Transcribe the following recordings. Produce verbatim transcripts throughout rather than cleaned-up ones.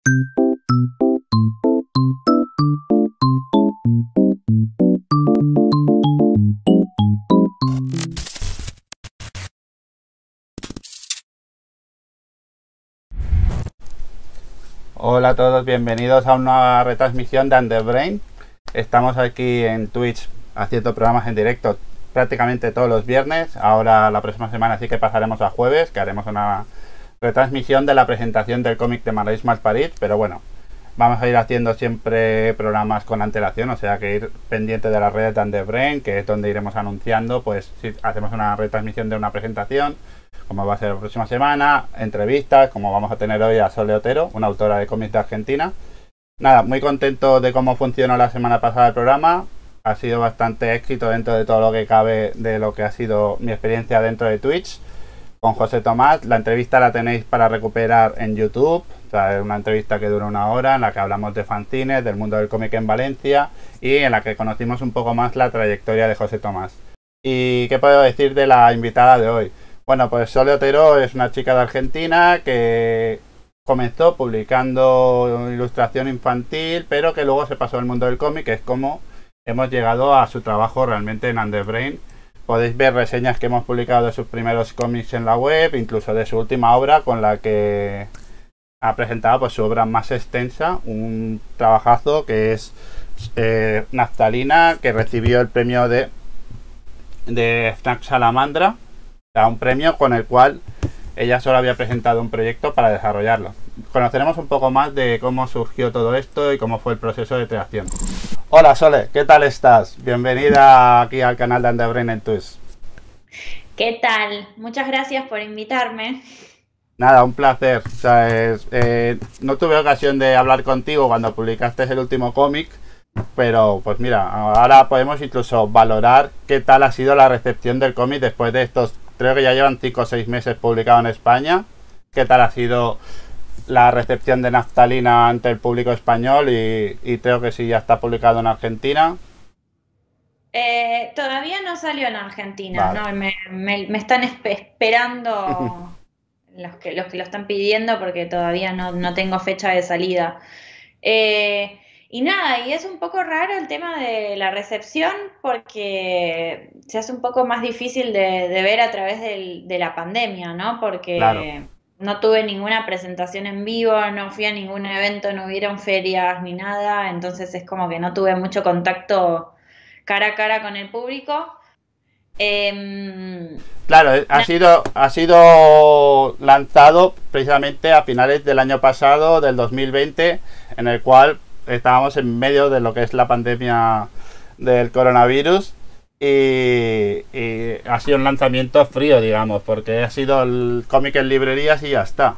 Hola a todos, bienvenidos a una nueva retransmisión de Underbrain. Estamos aquí en Twitch haciendo programas en directo prácticamente todos los viernes. Ahora la próxima semana sí que pasaremos a jueves, que haremos una retransmisión de la presentación del cómic de Marais Malparit, pero bueno, vamos a ir haciendo siempre programas con antelación, o sea que ir pendiente de las redes de Underbrain, que es donde iremos anunciando, pues si hacemos una retransmisión de una presentación, como va a ser la próxima semana, entrevistas, como vamos a tener hoy a Sole Otero, una autora de cómics de Argentina. Nada, muy contento de cómo funcionó la semana pasada el programa. Ha sido bastante éxito dentro de todo lo que cabe de lo que ha sido mi experiencia dentro de Twitch con José Tomás. La entrevista la tenéis para recuperar en YouTube. O sea, es una entrevista que dura una hora en la que hablamos de fanzines, del mundo del cómic en Valencia y en la que conocimos un poco más la trayectoria de José Tomás. ¿Y qué puedo decir de la invitada de hoy? Bueno, pues Sole Otero es una chica de Argentina que comenzó publicando ilustración infantil, pero que luego se pasó al mundo del cómic, que es como hemos llegado a su trabajo realmente en Underbrain. Podéis ver reseñas que hemos publicado de sus primeros cómics en la web, incluso de su última obra, con la que ha presentado pues su obra más extensa, un trabajazo que es eh, Naftalina, que recibió el premio de, de Fnac Salamandra. Un premio con el cual ella solo había presentado un proyecto para desarrollarlo. Conoceremos un poco más de cómo surgió todo esto y cómo fue el proceso de creación. Hola Sole, ¿qué tal estás? Bienvenida aquí al canal de Underbrain en Twitch. ¿Qué tal? Muchas gracias por invitarme. Nada, un placer. O sea, es, eh, no tuve ocasión de hablar contigo cuando publicaste el último cómic, pero pues mira, ahora podemos incluso valorar qué tal ha sido la recepción del cómic después de estos. Creo que ya llevan cinco o seis meses publicado en España. ¿Qué tal ha sido la recepción de Naftalina ante el público español? Y, y creo que sí, ya está publicado en Argentina. Eh, todavía no salió en Argentina, Vale. ¿no? Me, me- me están espe- esperando los que, los que lo están pidiendo porque todavía no, no tengo fecha de salida. Eh, y nada, y es un poco raro el tema de la recepción porque se hace un poco más difícil de, de ver a través del- de la pandemia, ¿no? Claro. Porque no tuve ninguna presentación en vivo, no fui a ningún evento, no hubieron ferias ni nada, entonces es como que no tuve mucho contacto cara a cara con el público. Em, Claro, eh, ha na- sido, ha sido lanzado precisamente a finales del año pasado, del dos mil veinte, en el cual estábamos en medio de lo que es la pandemia del coronavirus y, y ha sido un lanzamiento frío, digamos, porque ha sido el cómic en librerías y ya está.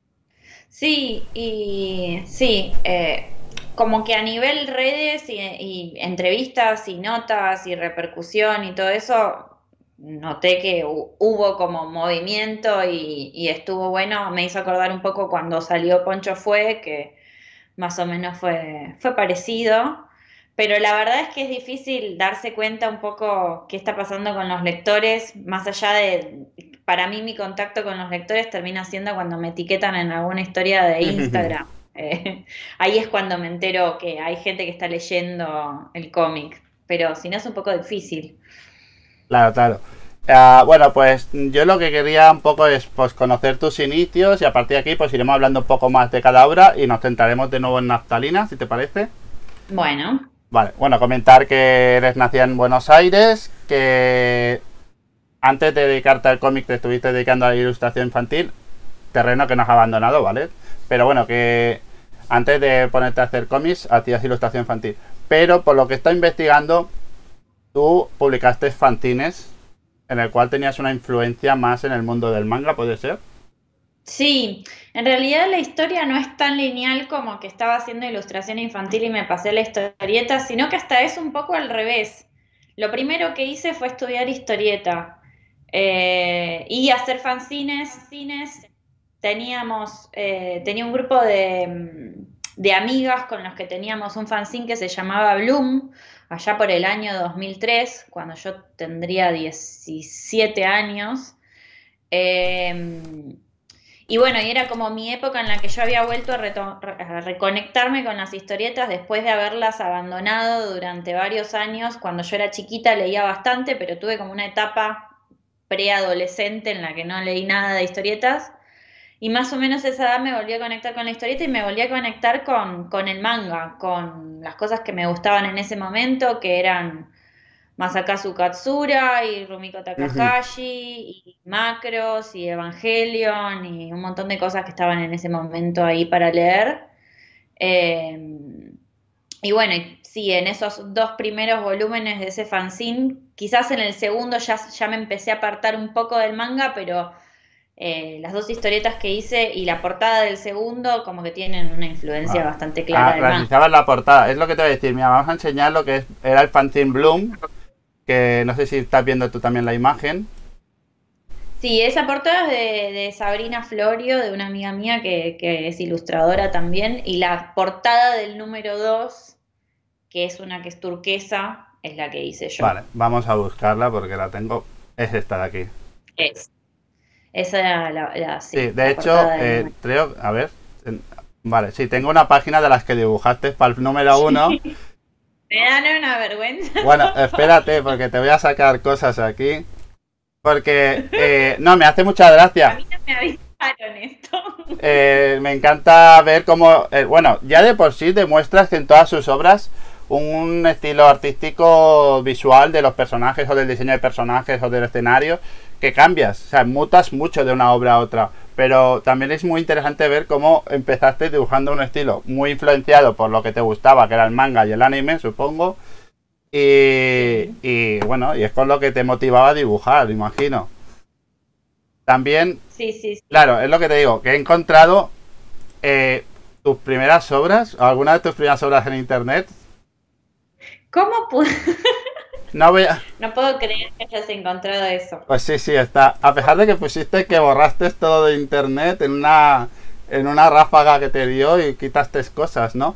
sí, y sí, eh, como que a nivel redes y, y entrevistas y notas y repercusión y todo eso, noté que hu- hubo como movimiento y, y estuvo bueno. Me hizo acordar un poco cuando salió Poncho Fue, que más o menos fue, fue parecido. Pero la verdad es que es difícil darse cuenta un poco qué está pasando con los lectores, más allá de, para mí mi contacto con los lectores termina siendo cuando me etiquetan en alguna historia de Instagram. Eh, ahí es cuando me entero que hay gente que está leyendo el cómic, pero si no es un poco difícil. Claro, claro. Ah, bueno, pues yo lo que quería un poco es pues conocer tus inicios y a partir de aquí pues iremos hablando un poco más de cada obra y nos centraremos de nuevo en Naftalina, si te parece. Bueno, Vale, bueno, comentar que eres nacida en Buenos Aires, que antes de dedicarte al cómic te estuviste dedicando a la ilustración infantil, terreno que no has abandonado, ¿vale? Pero bueno, que antes de ponerte a hacer cómics hacías ilustración infantil. Pero por lo que estoy investigando, tú publicaste fanzines en el cual tenías una influencia más en el mundo del manga, ¿puede ser? sí, en realidad la historia no es tan lineal como que estaba haciendo ilustración infantil y me pasé la historieta, sino que hasta es un poco al revés. Lo primero que hice fue estudiar historieta eh, y hacer fanzines. Teníamos, eh, tenía un grupo de, mm, de amigas con los que teníamos un fanzine que se llamaba Bloom, allá por el año dos mil tres, cuando yo tendría diecisiete años. Eh, Y bueno, y era como mi época en la que yo había vuelto a, reto- a reconectarme con las historietas después de haberlas abandonado durante varios años. Cuando yo era chiquita leía bastante, pero tuve como una etapa preadolescente en la que no leí nada de historietas. Y más o menos a esa edad me volví a conectar con la historieta y me volví a conectar con, con el manga, con las cosas que me gustaban en ese momento, que eran Masakazu Katsura y Rumiko Ujú. Takahashi y Macros y Evangelion y un montón de cosas que estaban en ese momento ahí para leer. Eh, y bueno, y sí, en esos dos primeros volúmenes de ese fanzine, quizás en el segundo ya, ya me empecé a apartar un poco del manga, pero eh, las dos historietas que hice y la portada del segundo como que tienen una influencia Ah, bastante ah, clara del manga. realizabas la portada. Es lo que te voy a decir. Mira, vamos a enseñar lo que es, era el fanzine Bloom, que no sé si estás viendo tú también la imagen. Sí, esa portada es de, de Sabrina Florio, de una amiga mía que, que es ilustradora también, y la portada del número dos, que es una que es turquesa, es la que hice yo. Vale, vamos a buscarla porque la tengo. Es esta de aquí. Es. Esa era la, la- Sí, sí, de la hecho, portada del eh, número. creo, a ver. en- Vale, sí, tengo una página de las que dibujaste para el número uno. Me dan una vergüenza. Bueno, espérate, porque te voy a sacar cosas aquí. Porque, eh, no, me hace mucha A gracia. mí no me avisaron esto. Eh, me encanta ver cómo, eh, bueno, ya de por sí demuestras que en todas sus obras un estilo artístico visual de los personajes o del diseño de personajes o del escenario que cambias, o sea, mutas mucho de una obra a otra. Pero también es muy interesante ver cómo empezaste dibujando un estilo muy influenciado por lo que te gustaba, que era el manga y el anime, supongo. Y, Sí, y bueno, y es con lo que te motivaba a dibujar, imagino. También, sí, sí, sí. claro, es lo que te digo, que he encontrado eh, tus primeras obras, o alguna de tus primeras obras en internet. ¿Cómo pude? No voy a... No puedo creer que hayas encontrado eso. Pues sí, sí, está. A pesar de que pusiste que borraste todo de internet en una, en una ráfaga que te dio y quitaste cosas, ¿no?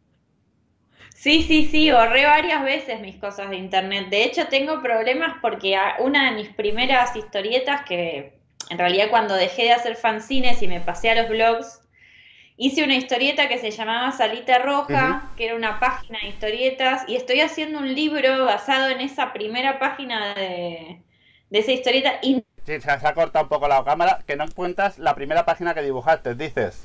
Sí, sí, sí, borré varias veces mis cosas de internet. De hecho, tengo problemas porque a- una de mis primeras historietas, que en realidad cuando dejé de hacer fanzines y me pasé a los blogs, hice una historieta que se llamaba Salita Ujú. Roja, que era una página de historietas, y estoy haciendo un libro basado en esa primera página de, de esa historieta. Y Sí, se ha cortado un poco la cámara. Que no cuentas la primera página que dibujaste, dices.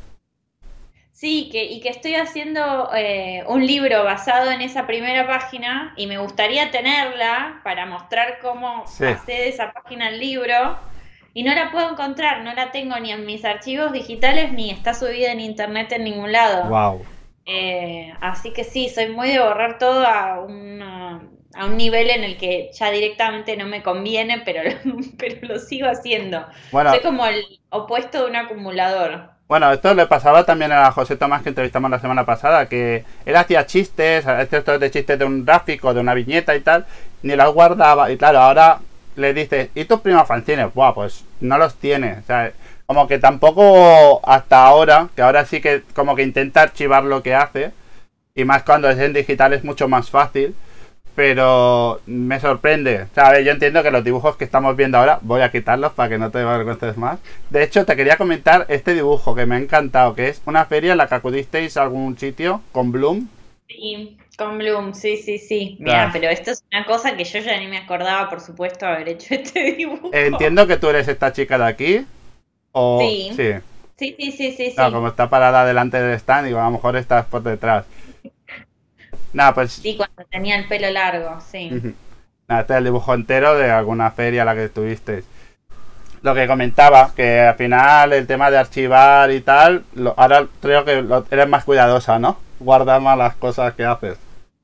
sí, que, y que estoy haciendo eh, un libro basado en esa primera página y me gustaría tenerla para mostrar cómo Sí. pasé de esa página al libro y no la puedo encontrar, no la tengo ni en mis archivos digitales ni está subida en internet en ningún lado. Wow. Eh, así que sí, soy muy de borrar todo a una- a un nivel en el que ya directamente no me conviene, pero, pero lo sigo haciendo. Soy Bueno, como el opuesto de un acumulador. Bueno, esto le pasaba también a José Tomás que entrevistamos la semana pasada, que él hacía chistes, estos de chistes de un gráfico, de una viñeta y tal, ni los guardaba. Y claro, ahora le dices, ¿y tus primas fanzines? Buah, pues no los tiene. O sea, como que tampoco hasta ahora, que ahora sí que como que intenta archivar lo que hace, y más cuando es en digital es mucho más fácil, pero me sorprende. ¿Sabes? Yo entiendo que los dibujos que estamos viendo ahora voy a quitarlos para que no te avergüences más. De hecho, te quería comentar este dibujo que me ha encantado, que es una feria en la que acudisteis a algún sitio con Bloom. Sí, con Bloom, sí, sí, sí. Mira, Tras- pero esto es una cosa que yo ya ni me acordaba, por supuesto, haber hecho este dibujo. Entiendo que tú eres esta chica de aquí. O Sí, sí. sí, sí, sí, sí, No, como sí. está parada delante del stand, digo, a lo mejor estás por detrás. Nada, pues. Sí, cuando tenía el pelo largo, sí. Ujú. Nada, este es el dibujo entero de alguna feria a la que estuvisteis. Lo que comentaba, que al final el tema de archivar y tal, lo- ahora creo que lo- eres más cuidadosa, ¿no? Guardar más las cosas que haces.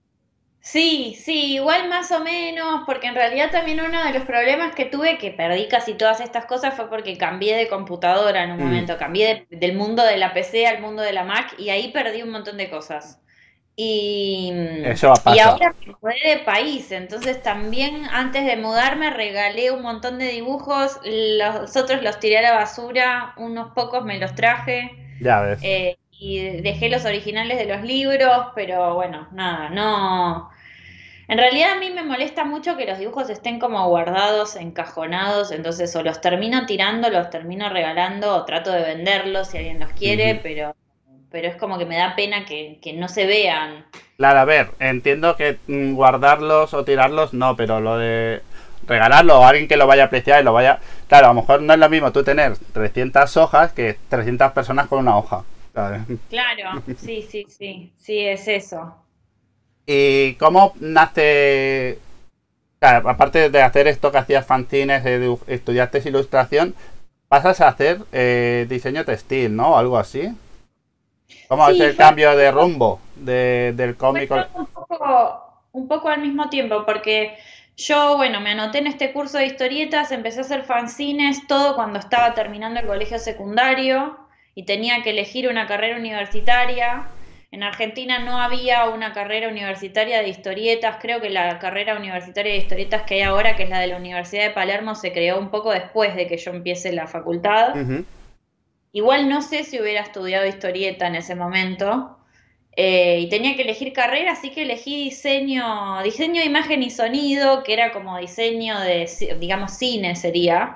Sí, sí, igual más o menos, porque en realidad también uno de los problemas que tuve, que perdí casi todas estas cosas, fue porque cambié de computadora en un Mm, momento, cambié de- del mundo de la P C al mundo de la Mac y ahí perdí un montón de cosas. Y, eso y pasa. ahora me mudé de país, entonces también antes de mudarme regalé un montón de dibujos, los otros los tiré a la basura, unos pocos me los traje Ya ves. eh, y dejé los originales de los libros, pero bueno, nada, no. En realidad a mí me molesta mucho que los dibujos estén como guardados, encajonados, entonces o los termino tirando, los termino regalando o trato de venderlos si alguien los quiere, Ujú. pero, pero es como que me da pena que, que no se vean. Claro, a ver, entiendo que mm, guardarlos o tirarlos no, pero lo de regalarlo o alguien que lo vaya a apreciar y lo vaya... Claro, a lo mejor no es lo mismo tú tener trescientas hojas que trescientas personas con una hoja. ¿Sabes? Claro, sí, sí, sí, sí, es eso. ¿Y cómo nace? Claro, aparte de hacer esto que hacías fanzines, edu- estudiaste ilustración, pasas a hacer eh, diseño textil, ¿no? O algo así. ¿Cómo es Sí, el fue cambio de rumbo de- del Fue cómic? todo un poco, un poco al mismo tiempo, porque yo, bueno, me anoté en este curso de historietas, empecé a hacer fanzines, todo cuando estaba terminando el colegio secundario y tenía que elegir una carrera universitaria. En Argentina no había una carrera universitaria de historietas, creo que la carrera universitaria de historietas que hay ahora, que es la de la Universidad de Palermo, se creó un poco después de que yo empiece la facultad. Ujú. Igual no sé si hubiera estudiado historieta en ese momento. Eh, y tenía que elegir carrera, así que elegí diseño, diseño de imagen y sonido, que era como diseño de, ci- digamos, cine sería.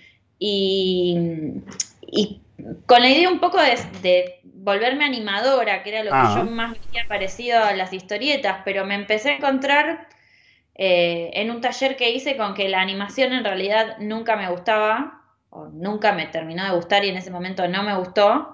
Y, y con la idea un poco de, de volverme animadora, que era lo que yo Ah, más veía parecido a las historietas, pero me empecé a encontrar eh, en un taller que hice con que la animación en realidad nunca me gustaba, o nunca me terminó de gustar y en ese momento no me gustó.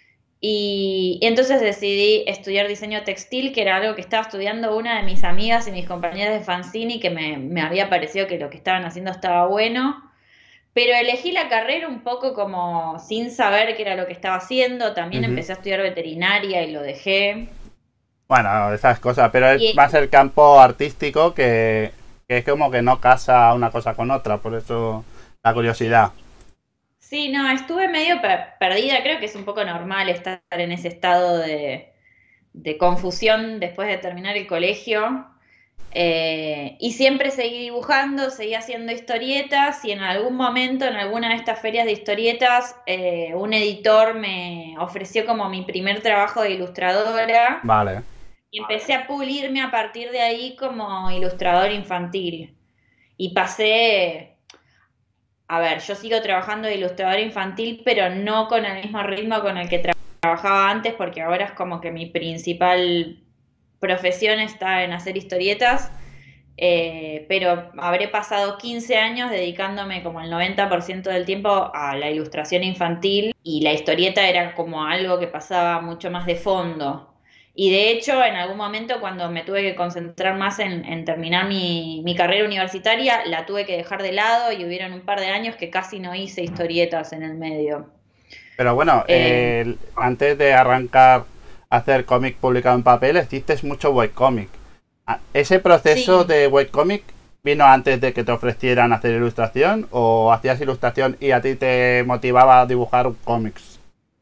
Y, y entonces decidí estudiar diseño textil, que era algo que estaba estudiando una de mis amigas y mis compañeras de fanzine y que me, me había parecido que lo que estaban haciendo estaba bueno. Pero elegí la carrera un poco como sin saber qué era lo que estaba haciendo. También ujú. empecé a estudiar veterinaria y lo dejé. Bueno, esas cosas, pero es Y más el campo artístico que, que es como que no casa una cosa con otra, por eso la curiosidad. sí, no, estuve medio per- perdida. Creo que es un poco normal estar en ese estado de, de confusión después de terminar el colegio. Eh, y siempre seguí dibujando, seguí haciendo historietas y en algún momento, en alguna de estas ferias de historietas, eh, un editor me ofreció como mi primer trabajo de ilustradora Vale. y empecé a pulirme a partir de ahí como ilustrador infantil. Y pasé, a ver, yo sigo trabajando de ilustrador infantil, pero no con el mismo ritmo con el que tra- trabajaba antes, porque ahora es como que mi principal profesión está en hacer historietas. Eh, pero habré pasado quince años dedicándome como el noventa por ciento del tiempo a la ilustración infantil y la historieta era como algo que pasaba mucho más de fondo. Y de hecho, en algún momento cuando me tuve que concentrar más en, en terminar mi, mi carrera universitaria, la tuve que dejar de lado y hubieron un par de años que casi no hice historietas en el medio. Pero bueno, Eh, eh, antes de arrancar a hacer cómic publicado en papel, hiciste mucho webcomic. Ah, ¿ese proceso sí, de webcomic vino antes de que te ofrecieran hacer ilustración o hacías ilustración y a ti te motivaba a dibujar cómics?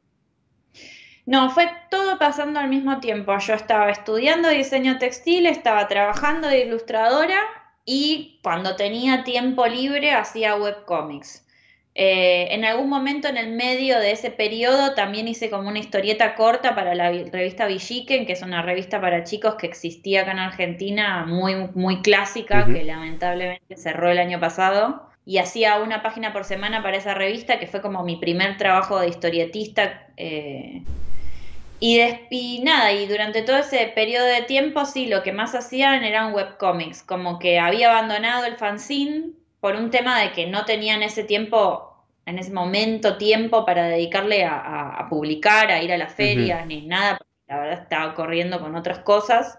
no, fue todo pasando al mismo tiempo. Yo estaba estudiando diseño textil, estaba trabajando de ilustradora y cuando tenía tiempo libre hacía webcomics. Eh, en algún momento en el medio de ese periodo también hice como una historieta corta para la vi- revista Villiquen, que es una revista para chicos que existía acá en Argentina, muy, muy clásica, Ujú. que lamentablemente cerró el año pasado. Y hacía una página por semana para esa revista, que fue como mi primer trabajo de historietista. eh, y, des- y nada, y durante todo ese periodo de tiempo, sí, lo que más hacían eran webcomics, como que había abandonado el fanzine por un tema de que no tenía en ese tiempo, en ese momento, tiempo para dedicarle a, a- a publicar, a ir a las Ujú. ferias, ni nada, porque la verdad estaba corriendo con otras cosas.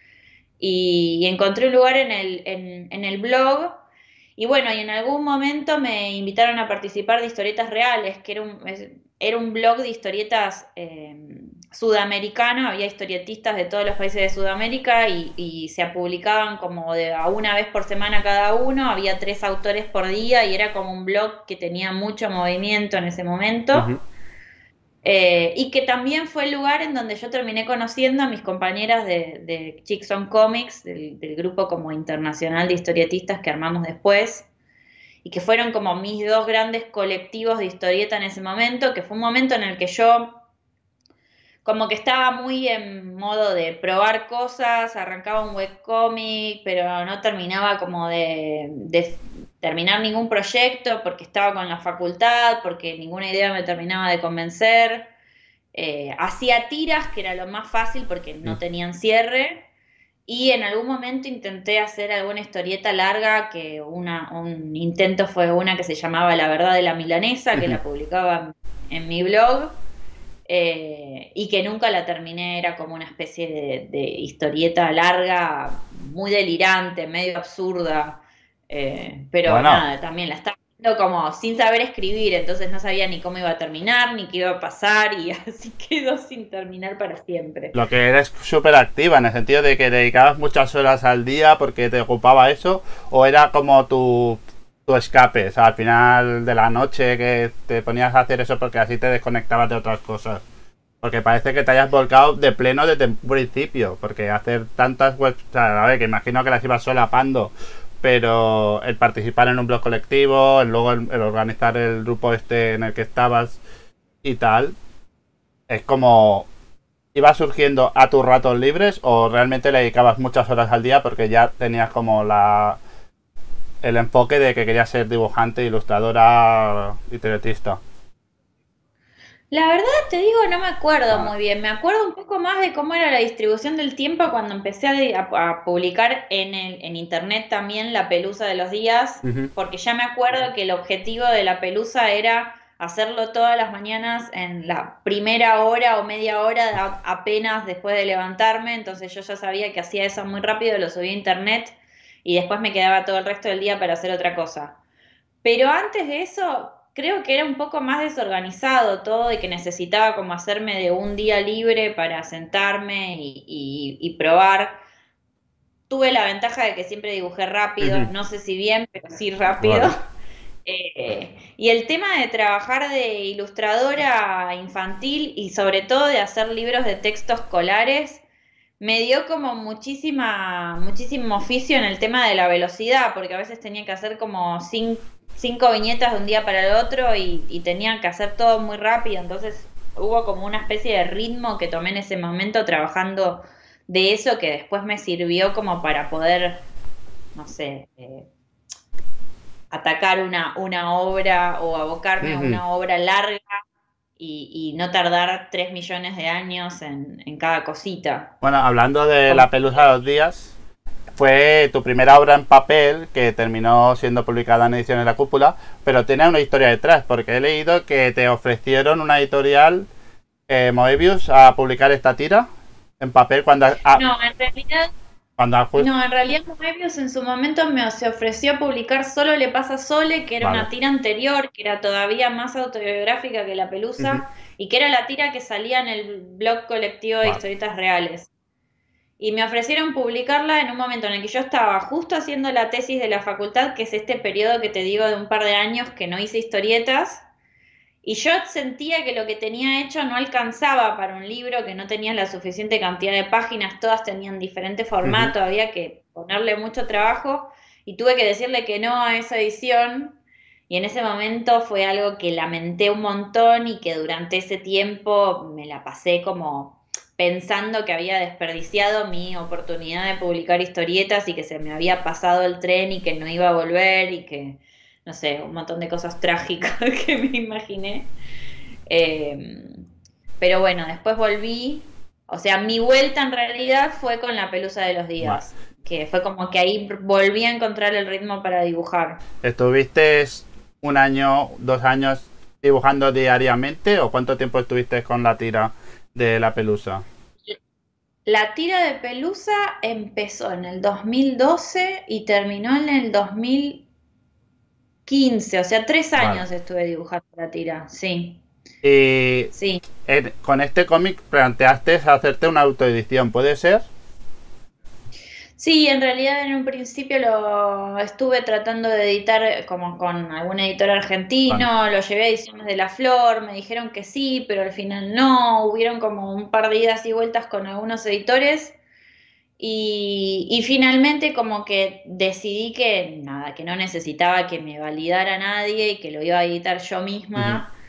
Y, y encontré un lugar en el, en, en el blog. Y bueno, y en algún momento me invitaron a participar de Historietas Reales, que era un, es- era un blog de historietas eh, sudamericano, había historietistas de todos los países de Sudamérica y, y se publicaban como de a una vez por semana cada uno, había tres autores por día y era como un blog que tenía mucho movimiento en ese momento. Ujú. Eh, y que también fue el lugar en donde yo terminé conociendo a mis compañeras de, de Chicks on Comics, del, del grupo como internacional de historietistas que armamos después, y que fueron como mis dos grandes colectivos de historieta en ese momento, que fue un momento en el que yo como que estaba muy en modo de probar cosas, arrancaba un webcómic, pero no terminaba como de, de terminar ningún proyecto porque estaba con la facultad, porque ninguna idea me terminaba de convencer. Eh, hacía tiras, que era lo más fácil porque no Mm. tenían cierre, y en algún momento intenté hacer alguna historieta larga, que una, un intento fue una que se llamaba La verdad de la milanesa, que la publicaba en mi blog, eh, y que nunca la terminé, era como una especie de, de historieta larga, muy delirante, medio absurda, eh, pero Bueno, nada, también la estaba haciendo como sin saber escribir, entonces no sabía ni cómo iba a terminar, ni qué iba a pasar, y así quedó sin terminar para siempre. lo que eres súper activa, en el sentido de que dedicabas muchas horas al día porque te ocupaba eso, o era como tu, tu escape, o sea, al final de la noche que te ponías a hacer eso porque así te desconectabas de otras cosas. Porque parece que te hayas volcado de pleno desde el principio, porque hacer tantas webs, o sea, a ver, que imagino que las ibas solapando, pero el participar en un blog colectivo, el luego el, el organizar el grupo este en el que estabas y tal, es como iba surgiendo a tus ratos libres o realmente le dedicabas muchas horas al día porque ya tenías como la el enfoque de que querías ser dibujante, ilustradora y libretista. La verdad te digo, no me acuerdo Vale. muy bien. Me acuerdo un poco más de cómo era la distribución del tiempo cuando empecé a, a- a publicar en, el- en internet también La Pelusa de los Días, Ujú. porque ya me acuerdo que el objetivo de La Pelusa era hacerlo todas las mañanas en la primera hora o media hora a- apenas después de levantarme, entonces yo ya sabía que hacía eso muy rápido, lo subí a internet y después me quedaba todo el resto del día para hacer otra cosa. Pero antes de eso, creo que era un poco más desorganizado todo y que necesitaba como hacerme de un día libre para sentarme y, y- y probar. Tuve la ventaja de que siempre dibujé rápido, Ujú. no sé si bien, pero sí rápido. Vale. Eh, y el tema de trabajar de ilustradora infantil y sobre todo de hacer libros de texto escolares me dio como muchísima, muchísimo oficio en el tema de la velocidad, porque a veces tenía que hacer como cin- cinco viñetas de un día para el otro y, y tenía que hacer todo muy rápido, entonces hubo como una especie de ritmo que tomé en ese momento trabajando de eso que después me sirvió como para poder, no sé, eh, atacar una, una obra o abocarme a Ujú. una obra larga y, y no tardar tres millones de años en, en cada cosita. Bueno, hablando de Como La Pelusa de los Días, fue tu primera obra en papel que terminó siendo publicada en Ediciones La Cúpula, pero tiene una historia detrás, porque he leído que te ofrecieron una editorial, eh, Moebius, a publicar esta tira en papel cuando, ah, no, en realidad, cuando no, en realidad Moebius en su momento me se ofreció a publicar Solo le pasa a Sole, que era vale. una tira anterior, que era todavía más autobiográfica que La Ujú. Pelusa, y que era la tira que salía en el blog colectivo de Vale. historietas reales. Y me ofrecieron publicarla en un momento en el que yo estaba justo haciendo la tesis de la facultad, que es este periodo que te digo de un par de años que no hice historietas, y yo sentía que lo que tenía hecho no alcanzaba para un libro, que no tenía la suficiente cantidad de páginas, todas tenían diferente Ujú. formato, había que ponerle mucho trabajo y tuve que decirle que no a esa edición. Y en ese momento fue algo que lamenté un montón y que durante ese tiempo me la pasé como pensando que había desperdiciado mi oportunidad de publicar historietas y que se me había pasado el tren y que no iba a volver y que no sé, un montón de cosas trágicas que me imaginé. Eh, pero bueno, después volví, o sea, mi vuelta en realidad fue con La Pelusa de los Vale. Días, que fue como que ahí volví a encontrar el ritmo para dibujar. ¿Estuviste un año, dos años dibujando diariamente o cuánto tiempo estuviste con la tira de La Pelusa? La tira de Pelusa empezó en el dos mil doce y terminó en el dos mil quince, o sea, tres Vale. años estuve dibujando la tira, sí, Y sí. en- con este cómic planteaste hacerte una autoedición, ¿puede ser? Sí, en realidad en un principio lo estuve tratando de editar eh, como con algún editor Vale. argentino, lo llevé a Ediciones de la Flor, me dijeron que sí, pero al final no, hubieron como un par de idas y vueltas con algunos editores y, y finalmente como que decidí que nada, que no necesitaba que me validara nadie y que lo iba a editar yo Ujú. misma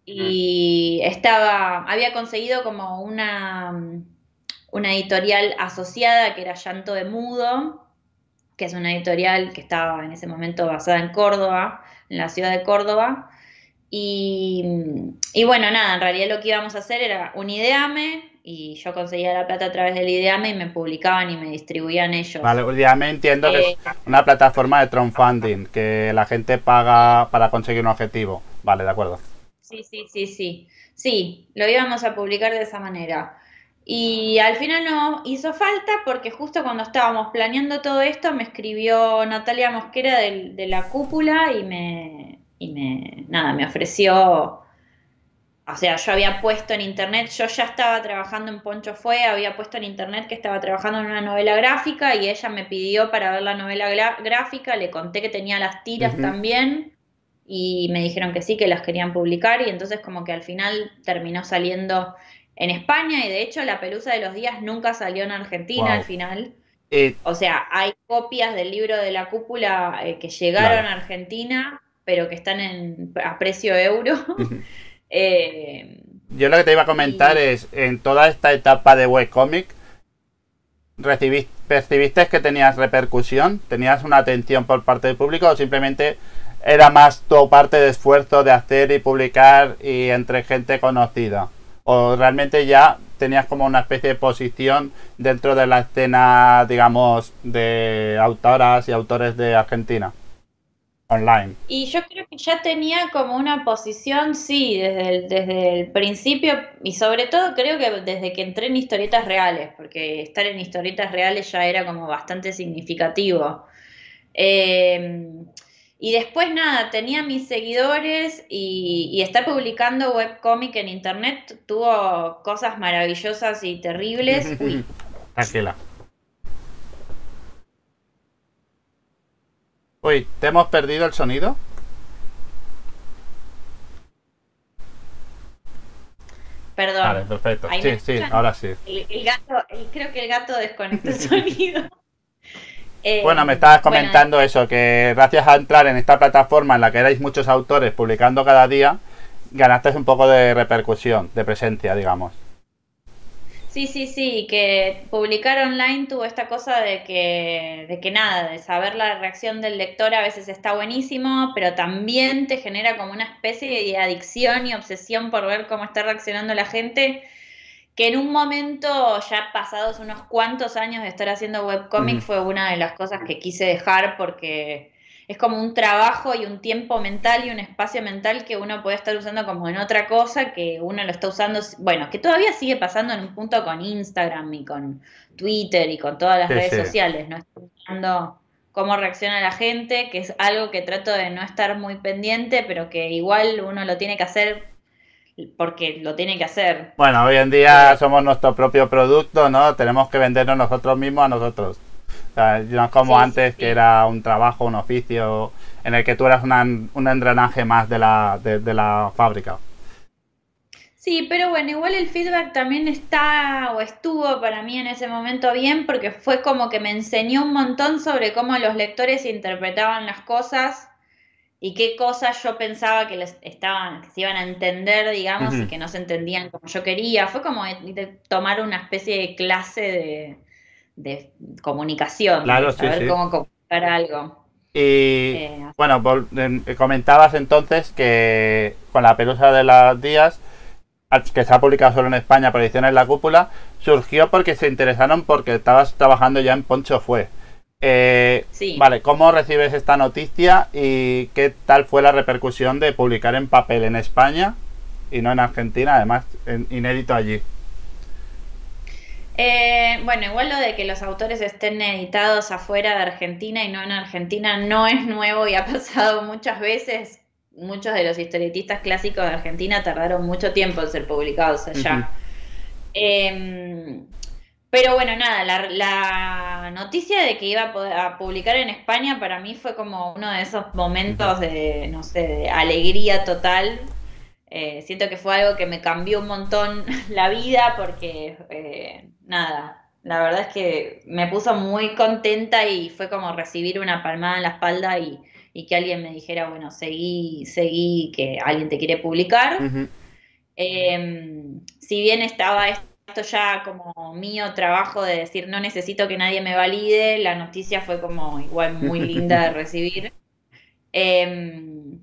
y estaba, había conseguido como una, una editorial asociada que era Llanto de Mudo, que es una editorial que estaba en ese momento basada en Córdoba, en la ciudad de Córdoba. Y, y bueno, nada, en realidad lo que íbamos a hacer era un ideame y yo conseguía la plata a través del ideame y me publicaban y me distribuían Vale, ellos. pues ya me entiendo que es Eh, una plataforma de crowdfunding, que la gente paga para conseguir un objetivo. Vale, de acuerdo. sí, sí, sí, sí. Sí, lo íbamos a publicar de esa manera. Y al final no hizo falta porque justo cuando estábamos planeando todo esto me escribió Natalia Mosquera del- de, la cúpula y me, y me, nada, me ofreció. O sea, yo había puesto en internet, yo ya estaba trabajando en Poncho Fue, había puesto en internet que estaba trabajando en una novela gráfica y ella me pidió para ver la novela gra- gráfica, le conté que tenía las tiras Ujú. también y me dijeron que sí, que las querían publicar y entonces como que al final terminó saliendo en España y de hecho La Pelusa de los Días nunca salió en Argentina al Wow. final. Y O sea, hay copias del libro de la cúpula eh, que llegaron claro. a Argentina, pero que están en, a precio euro. Ujú. Eh, Yo lo que te iba a comentar y es, en toda esta etapa de webcomic, recibiste, ¿percibiste que tenías repercusión? ¿Tenías una atención por parte del público o simplemente era más tu parte de esfuerzo de hacer y publicar y entre gente conocida? ¿O realmente ya tenías como una especie de posición dentro de la escena, digamos, de autoras y autores de Argentina, online? Y yo creo que ya tenía como una posición, sí, desde el, desde el principio y sobre todo creo que desde que entré en historietas reales, porque estar en historietas reales ya era como bastante significativo. Eh, y después nada, tenía mis seguidores y, y estar publicando webcomic en internet tuvo cosas maravillosas y terribles. Uy, Tranquila. Uy, ¿te hemos perdido el sonido? Vale, perdón, perfecto. ¿ahí me Sí, sí, escuchan? ahora sí. El, el gato, el- creo que el gato desconectó el sonido. Bueno, me Eh, estabas bueno, comentando eso, que gracias a entrar en esta plataforma en la que erais muchos autores publicando cada día, ganaste un poco de repercusión, de presencia, digamos. sí, sí, sí, que publicar online tuvo esta cosa de que, de que nada, de saber la reacción del lector a veces está buenísimo, pero también te genera como una especie de adicción y obsesión por ver cómo está reaccionando la gente, que en un momento, ya pasados unos cuantos años de estar haciendo webcomic, Ujú. fue una de las cosas que quise dejar porque es como un trabajo y un tiempo mental y un espacio mental que uno puede estar usando como en otra cosa, que uno lo está usando, bueno, que todavía sigue pasando en un punto con Instagram y con Twitter y con todas las Sí, redes sí. sociales, ¿no? Estoy usando cómo reacciona la gente, que es algo que trato de no estar muy pendiente, pero que igual uno lo tiene que hacer porque lo tiene que hacer. Bueno, hoy en día Eh, somos nuestro propio producto, ¿no? Tenemos que vendernos nosotros mismos a nosotros. O sea, no es como sí, sí, antes, que sí. era un trabajo, un oficio, en el que tú eras una- un engranaje más de la, de, de la fábrica. Sí, pero bueno, igual el feedback también está o estuvo para mí en ese momento bien porque fue como que me enseñó un montón sobre cómo los lectores interpretaban las cosas y qué cosas yo pensaba que les estaban, que se iban a entender, digamos, y Ujú. que no se entendían como yo quería. Fue como de, de tomar una especie de clase de, de comunicación, de Claro, sí, saber sí. cómo comunicar algo. Y Eh, bueno, vol- em, comentabas entonces que con la pelusa de los días, al- que se ha publicado solo en España por ediciones La Cúpula, surgió porque se interesaron porque estabas trabajando ya en Poncho Fue. Eh, sí. vale, ¿cómo recibes esta noticia y qué tal fue la repercusión de publicar en papel en España y no en Argentina, además en- inédito allí? Eh, bueno, igual lo de que los autores estén editados afuera de Argentina y no en Argentina no es nuevo y ha pasado muchas veces. Muchos de los historietistas clásicos de Argentina tardaron mucho tiempo en ser publicados Ujú, allá. Eh, pero bueno, nada, la, la noticia de que iba a, poder- a publicar en España para mí fue como uno de esos ujú. momentos de, no sé, de alegría total. Eh, siento que fue algo que me cambió un montón la vida porque, eh, nada, la verdad es que me puso muy contenta y fue como recibir una palmada en la espalda y, y que alguien me dijera, bueno, seguí, seguí, que alguien te quiere publicar. Ujú. Eh, si bien estaba esto ya como mío trabajo de decir no necesito que nadie me valide, la noticia fue como igual muy linda de recibir. Eh,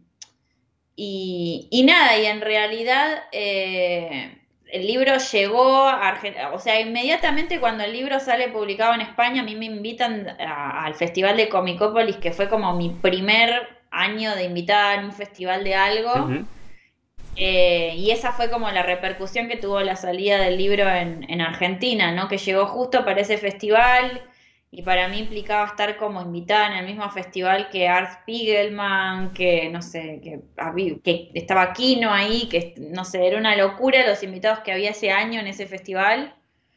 y, y nada, y en realidad eh, el libro llegó a Argentina, o sea, inmediatamente cuando el libro sale publicado en España, a mí me invitan a- al Festival de Comicópolis, que fue como mi primer año de invitada en un festival de algo. Ujú. Eh, y esa fue como la repercusión que tuvo la salida del libro en, en Argentina, ¿no? Que llegó justo para ese festival y para mí implicaba estar como invitada en el mismo festival que Art Spiegelman, que no sé, que, habí- que estaba Kino ahí, que no sé, era una locura los invitados que había ese año en ese festival.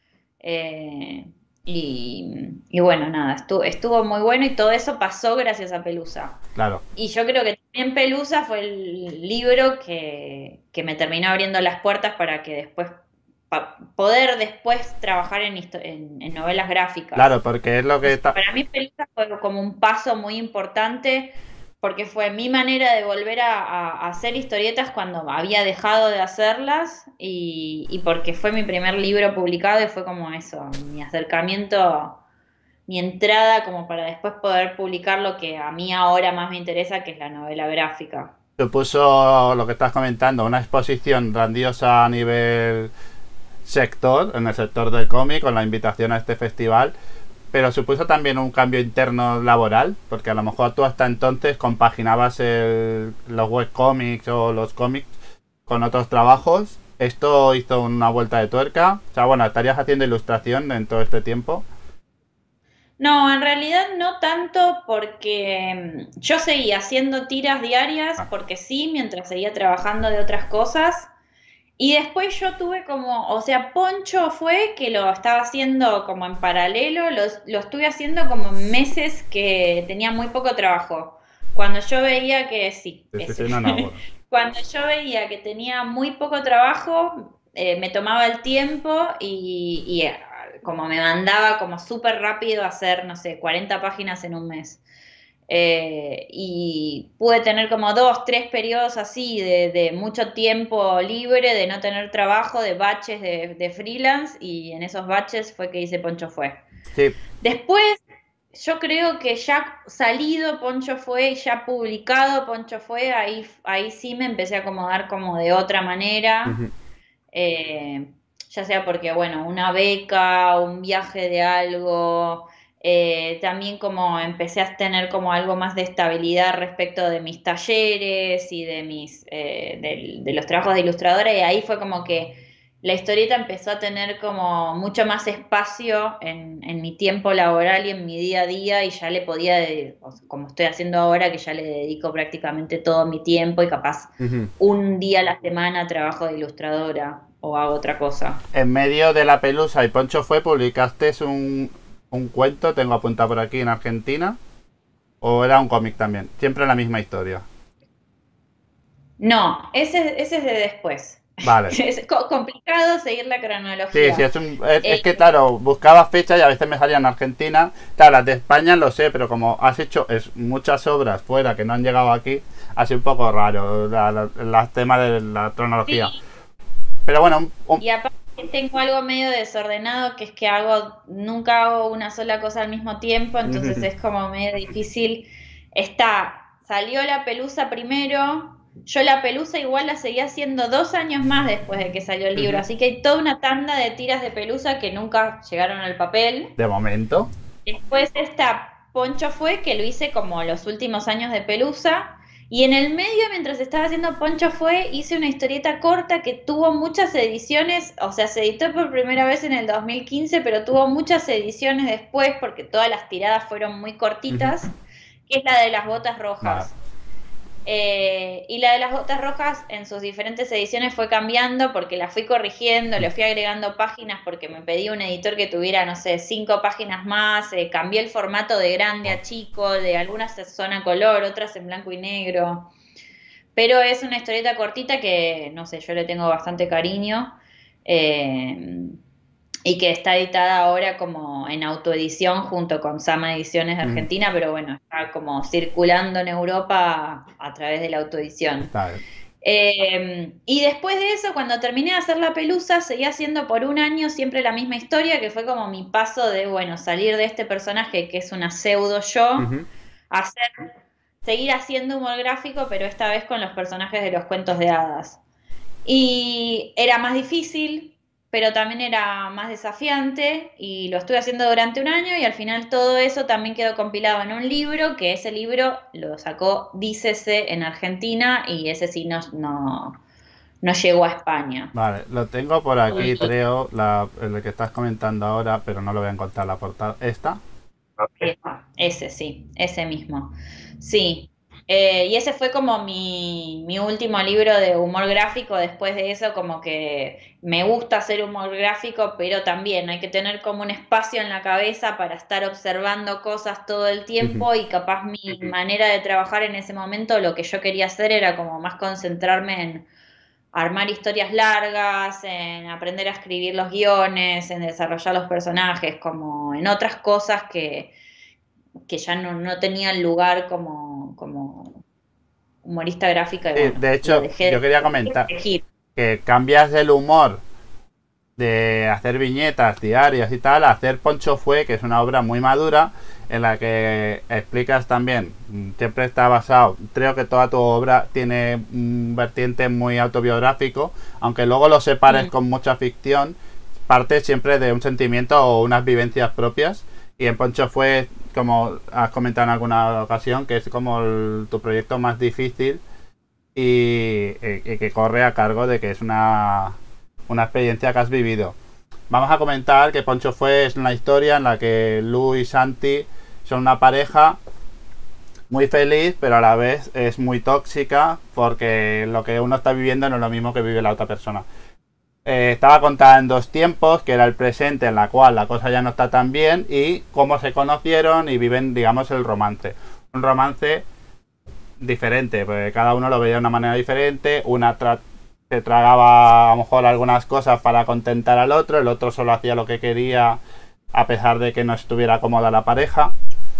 Eh, y, y bueno, nada, estuvo, estuvo muy bueno y todo eso pasó gracias a Pelusa. Claro. Y yo creo que también Pelusa fue el libro que, que me terminó abriendo las puertas para que después, pa- poder después trabajar en, histo- en, en novelas gráficas. Claro, porque es lo O que sea, está... para mí Pelusa fue como un paso muy importante porque fue mi manera de volver a, a- a hacer historietas cuando había dejado de hacerlas y, y porque fue mi primer libro publicado y fue como eso, mi acercamiento, mi entrada como para después poder publicar lo que a mí ahora más me interesa, que es la novela gráfica. Supuso lo que estás comentando, una exposición grandiosa a nivel sector, en el sector del cómic, con la invitación a este festival, pero supuso también un cambio interno laboral, porque a lo mejor tú hasta entonces compaginabas el, los webcomics o los cómics con otros trabajos. Esto hizo una vuelta de tuerca. O sea, bueno, estarías haciendo ilustración en todo este tiempo. No, en realidad no tanto porque mm, yo seguía haciendo tiras diarias, Ah, porque sí, mientras seguía trabajando de otras cosas. Y después yo tuve como, o sea, Poncho fue que lo estaba haciendo como en paralelo, lo, lo estuve haciendo como en meses que tenía muy poco trabajo. Cuando yo veía que, sí, sí, sí, sí, ese. no, no, bueno. Cuando yo veía que tenía muy poco trabajo, eh, me tomaba el tiempo y, y, eh, como me mandaba como súper rápido a hacer, no sé, cuarenta páginas en un mes. Eh, y pude tener como dos, tres periodos así de, de mucho tiempo libre, de no tener trabajo, de baches de, de freelance, y en esos baches fue que hice Poncho Fue. Sí. Después, yo creo que ya salido Poncho Fue, ya publicado Poncho Fue, ahí, ahí sí me empecé a acomodar como de otra manera, Ujú. eh, ya sea porque, bueno, una beca, un viaje de algo, eh, también como empecé a tener como algo más de estabilidad respecto de mis talleres y de mis, eh, del- de, los trabajos de ilustradora, y ahí fue como que la historieta empezó a tener como mucho más espacio en, en mi tiempo laboral y en mi día a día, y ya le podía, de- o sea, como estoy haciendo ahora, que ya le dedico prácticamente todo mi tiempo y capaz Ujú. un día a la semana trabajo de ilustradora o hago otra cosa. En medio de La Pelusa y Poncho Fue, publicaste un, un cuento, tengo apuntado por aquí, en Argentina. ¿O era un cómic también? Siempre la misma historia. No, ese, ese es de después. Vale. Es co- complicado seguir la Sí, sí, cronología. es, un- es, Eh, es que claro, buscaba fechas y a veces me salían en Argentina. Claro, las de España lo sé, pero como has hecho es, muchas obras fuera que no han llegado aquí, ha sido un poco raro la, la- las temas de la cronología. sí, Pero bueno, un- un- y aparte tengo algo medio desordenado, que es que hago, nunca hago una sola cosa al mismo tiempo, entonces es como medio difícil. Está, salió la pelusa primero, yo la pelusa igual la seguí haciendo dos años más después de que salió el libro, así que hay toda una tanda de tiras de pelusa que nunca llegaron al papel. de momento. Después esta Poncho Fue, que lo hice como los últimos años de Pelusa. Y en el medio, mientras estaba haciendo Poncho Fue, hice una historieta corta que tuvo muchas ediciones, o sea, se editó por primera vez en el dos mil quince, pero tuvo muchas ediciones después porque todas las tiradas fueron muy Ujú. cortitas, que es la de las botas Vale. rojas. Eh, y la de las botas rojas en sus diferentes ediciones fue cambiando porque la fui corrigiendo, le fui agregando páginas porque me pedí un editor que tuviera, no sé, cinco páginas más, eh, cambié el formato de grande a chico, de algunas son a color, otras en blanco y negro, pero es una historieta cortita que, no sé, yo le tengo bastante cariño. eh, y que está editada ahora como en autoedición junto con Sama Ediciones de Ujú. Argentina, pero bueno, está como circulando en Europa a través de la autoedición. Está bien. Eh, y después de eso, cuando terminé de hacer La Pelusa, seguí haciendo por un año siempre la misma historia, que fue como mi paso de, bueno, salir de este personaje que es una pseudo yo, Ujú. a hacer, seguir haciendo humor gráfico, pero esta vez con los personajes de los cuentos de hadas. Y era más difícil, pero también era más desafiante y lo estuve haciendo durante un año y al final todo eso también quedó compilado en un libro, que ese libro lo sacó Dícese en Argentina y ese sí no, no, no llegó a España. Vale, lo tengo por aquí, creo, la, el que estás comentando ahora, pero no lo voy a encontrar la portada. ¿Esta? Esa, ese sí, ese mismo. Sí. Eh, y ese fue como mi, mi último libro de humor gráfico. Después de eso, como que me gusta hacer humor gráfico, pero también hay que tener como un espacio en la cabeza para estar observando cosas todo el Ujú. tiempo y capaz mi manera de trabajar en ese momento, lo que yo quería hacer era como más concentrarme en armar historias largas, en aprender a escribir los guiones, en desarrollar los personajes, como en otras cosas que que ya no, no tenían lugar como, como humorista gráfica y Sí, bueno, de lo hecho, yo dejé quería de comentar elegir. que cambias el humor de hacer viñetas diarias y tal, a hacer Poncho Fue, que es una obra muy madura, en la que explicas también, mm, siempre está basado, creo que toda tu obra tiene un vertiente muy autobiográfico, aunque luego lo separes Mm. con mucha ficción, parte siempre de un sentimiento o unas vivencias propias. Y en Poncho Fue, como has comentado en alguna ocasión, que es como el- tu proyecto más difícil y, y- y que corre a cargo de que es una, una experiencia que has vivido. Vamos a comentar que Poncho Fue es una historia en la que Lu y Santi son una pareja muy feliz, pero a la vez es muy tóxica porque lo que uno está viviendo no es lo mismo que vive la otra persona. Eh, estaba contada en dos tiempos, que era el presente en la cual la cosa ya no está tan bien y cómo se conocieron y viven, digamos, el romance. Un romance diferente, porque cada uno lo veía de una manera diferente, una tra se tragaba a lo mejor algunas cosas para contentar al otro, el otro solo hacía lo que quería a pesar de que no estuviera cómoda la pareja.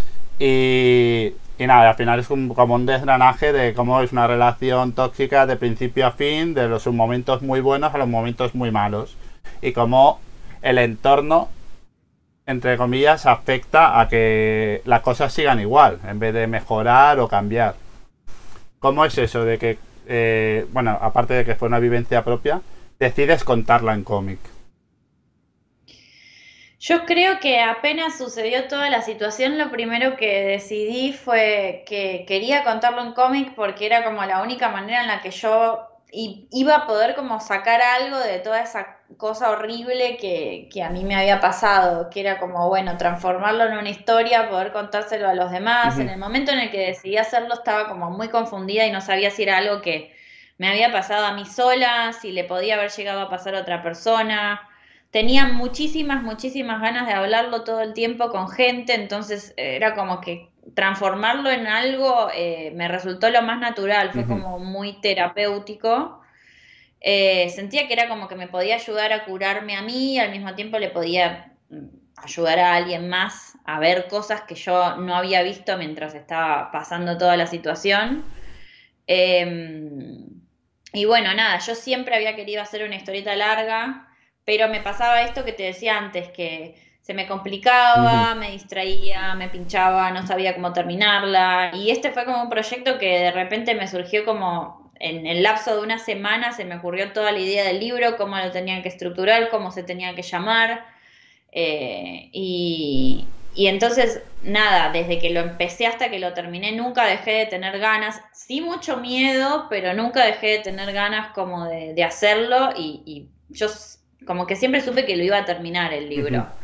Y, y nada, al final es un, como un desgranaje de cómo es una relación tóxica de principio a fin, de los momentos muy buenos a los momentos muy malos. Y cómo el entorno, entre comillas, afecta a que las cosas sigan igual, en vez de mejorar o cambiar. ¿Cómo es eso de que, eh, bueno, aparte de que fue una vivencia propia, decides contarla en cómic? Yo creo que apenas sucedió toda la situación, lo primero que decidí fue que quería contarlo en cómic porque era como la única manera en la que yo i- iba a poder como sacar algo de toda esa cosa horrible que, que a mí me había pasado, que era como, bueno, transformarlo en una historia, poder contárselo a los demás. En Ujú. el momento en el que decidí hacerlo estaba como muy confundida y no sabía si era algo que me había pasado a mí sola, si le podía haber llegado a pasar a otra persona. Tenía muchísimas, muchísimas ganas de hablarlo todo el tiempo con gente, entonces eh, era como que transformarlo en algo eh, me resultó lo más natural, fue Ujú. como muy terapéutico. Eh, sentía que era como que me podía ayudar a curarme a mí y al mismo tiempo le podía mm, ayudar a alguien más a ver cosas que yo no había visto mientras estaba pasando toda la situación. Eh, y bueno, nada, yo siempre había querido hacer una historieta larga, pero me pasaba esto que te decía antes, que se me Ujú. complicaba, me distraía, me pinchaba, no sabía cómo terminarla. Y este fue como un proyecto que de repente me surgió como en el lapso de una semana, se me ocurrió toda la idea del libro, cómo lo tenía que estructurar, cómo se tenía que llamar. Eh, y, y entonces, nada, desde que lo empecé hasta que lo terminé, nunca dejé de tener ganas, sí mucho miedo, pero nunca dejé de tener ganas como de, de hacerlo y, y yo s- como que siempre supe que lo iba a terminar el Ujú. libro.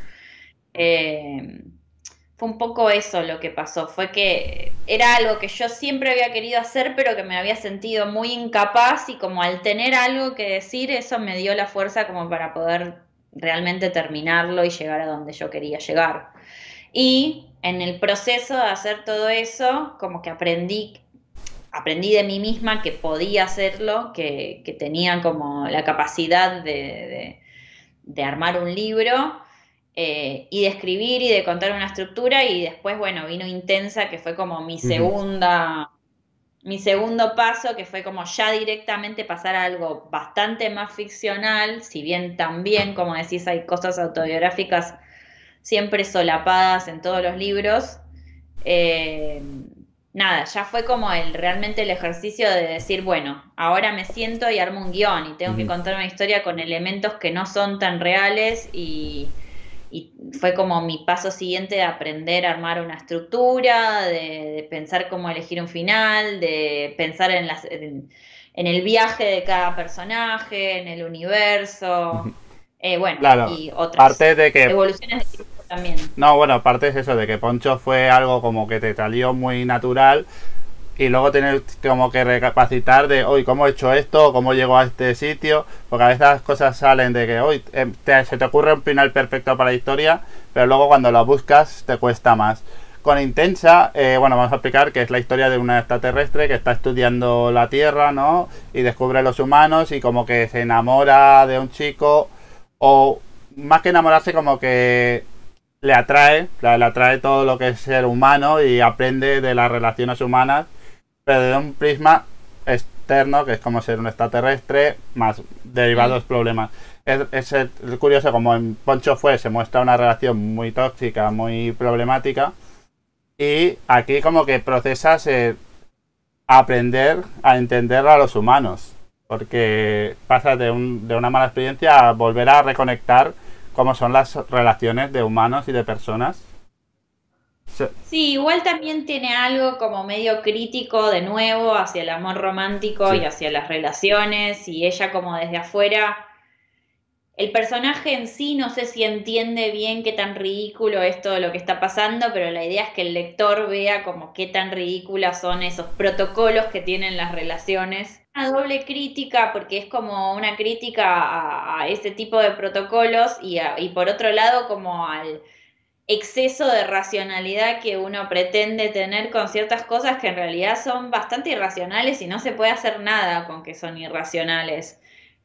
Eh, Fue un poco eso lo que pasó, fue que era algo que yo siempre había querido hacer, pero que me había sentido muy incapaz y como al tener algo que decir, eso me dio la fuerza como para poder realmente terminarlo y llegar a donde yo quería llegar. Y en el proceso de hacer todo eso, como que aprendí, aprendí de mí misma que podía hacerlo, que, que tenía como la capacidad de, de de armar un libro eh, y de escribir y de contar una estructura y después, bueno, vino Intensa, que fue como mi Ujú. segunda, mi segundo paso, que fue como ya directamente pasar a algo bastante más ficcional, si bien también, como decís, hay cosas autobiográficas siempre solapadas en todos los libros. Eh, Nada, ya fue como el realmente el ejercicio de decir, bueno, ahora me siento y armo un guión y tengo que Ujú. contar una historia con elementos que no son tan reales y, y fue como mi paso siguiente de aprender a armar una estructura, de, de pensar cómo elegir un final, de pensar en, las, en, en el viaje de cada personaje, en el universo, eh, bueno, Claro, y otras parte de que evoluciones de tipo también. no, bueno, aparte es eso, de que Poncho fue algo como que te salió muy natural y luego tener como que recapacitar de, hoy ¿cómo he hecho esto? ¿Cómo llego a este sitio? Porque a veces las cosas salen de que, hoy se te ocurre un final perfecto para la historia, pero luego cuando lo buscas te cuesta más. Con Intensa, eh, bueno, vamos a explicar que es la historia de una extraterrestre que está estudiando la Tierra, ¿no? Y descubre los humanos y como que se enamora de un chico o más que enamorarse como que le atrae, le atrae todo lo que es ser humano y aprende de las relaciones humanas, pero desde un prisma externo, que es como ser un extraterrestre, más derivados Mm. problemas. Es, es, es curioso, como en Poncho fue, se muestra una relación muy tóxica, muy problemática, y aquí como que procesas eh, aprender a entender a los humanos, porque pasas de, un, de una mala experiencia a volver a reconectar cómo son las relaciones de humanos y de personas. Sí, Sí, igual también tiene algo como medio crítico de nuevo hacia el amor romántico sí, y hacia las relaciones y ella como desde afuera. El personaje en sí no sé si entiende bien qué tan ridículo es todo lo que está pasando, pero la idea es que el lector vea como qué tan ridículas son esos protocolos que tienen las relaciones. Una doble crítica porque es como una crítica a, a ese tipo de protocolos y, a- y por otro lado como al exceso de racionalidad que uno pretende tener con ciertas cosas que en realidad son bastante irracionales y no se puede hacer nada con que son irracionales.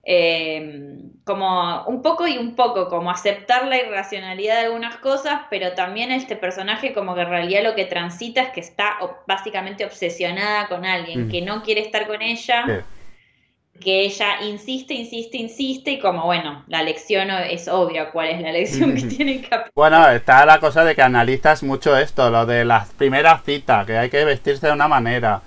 Eh, Como un poco y un poco, como aceptar la irracionalidad de algunas cosas, pero también este personaje como que en realidad lo que transita es que está o- básicamente obsesionada con alguien, mm, que no quiere estar con sí. ella, que ella insiste, insiste, insiste, y como bueno, la lección o- es obvia cuál es la lección que tiene que Bueno, aprender. está la cosa de que analizas mucho esto, lo de las primeras citas, que hay que vestirse de una manera.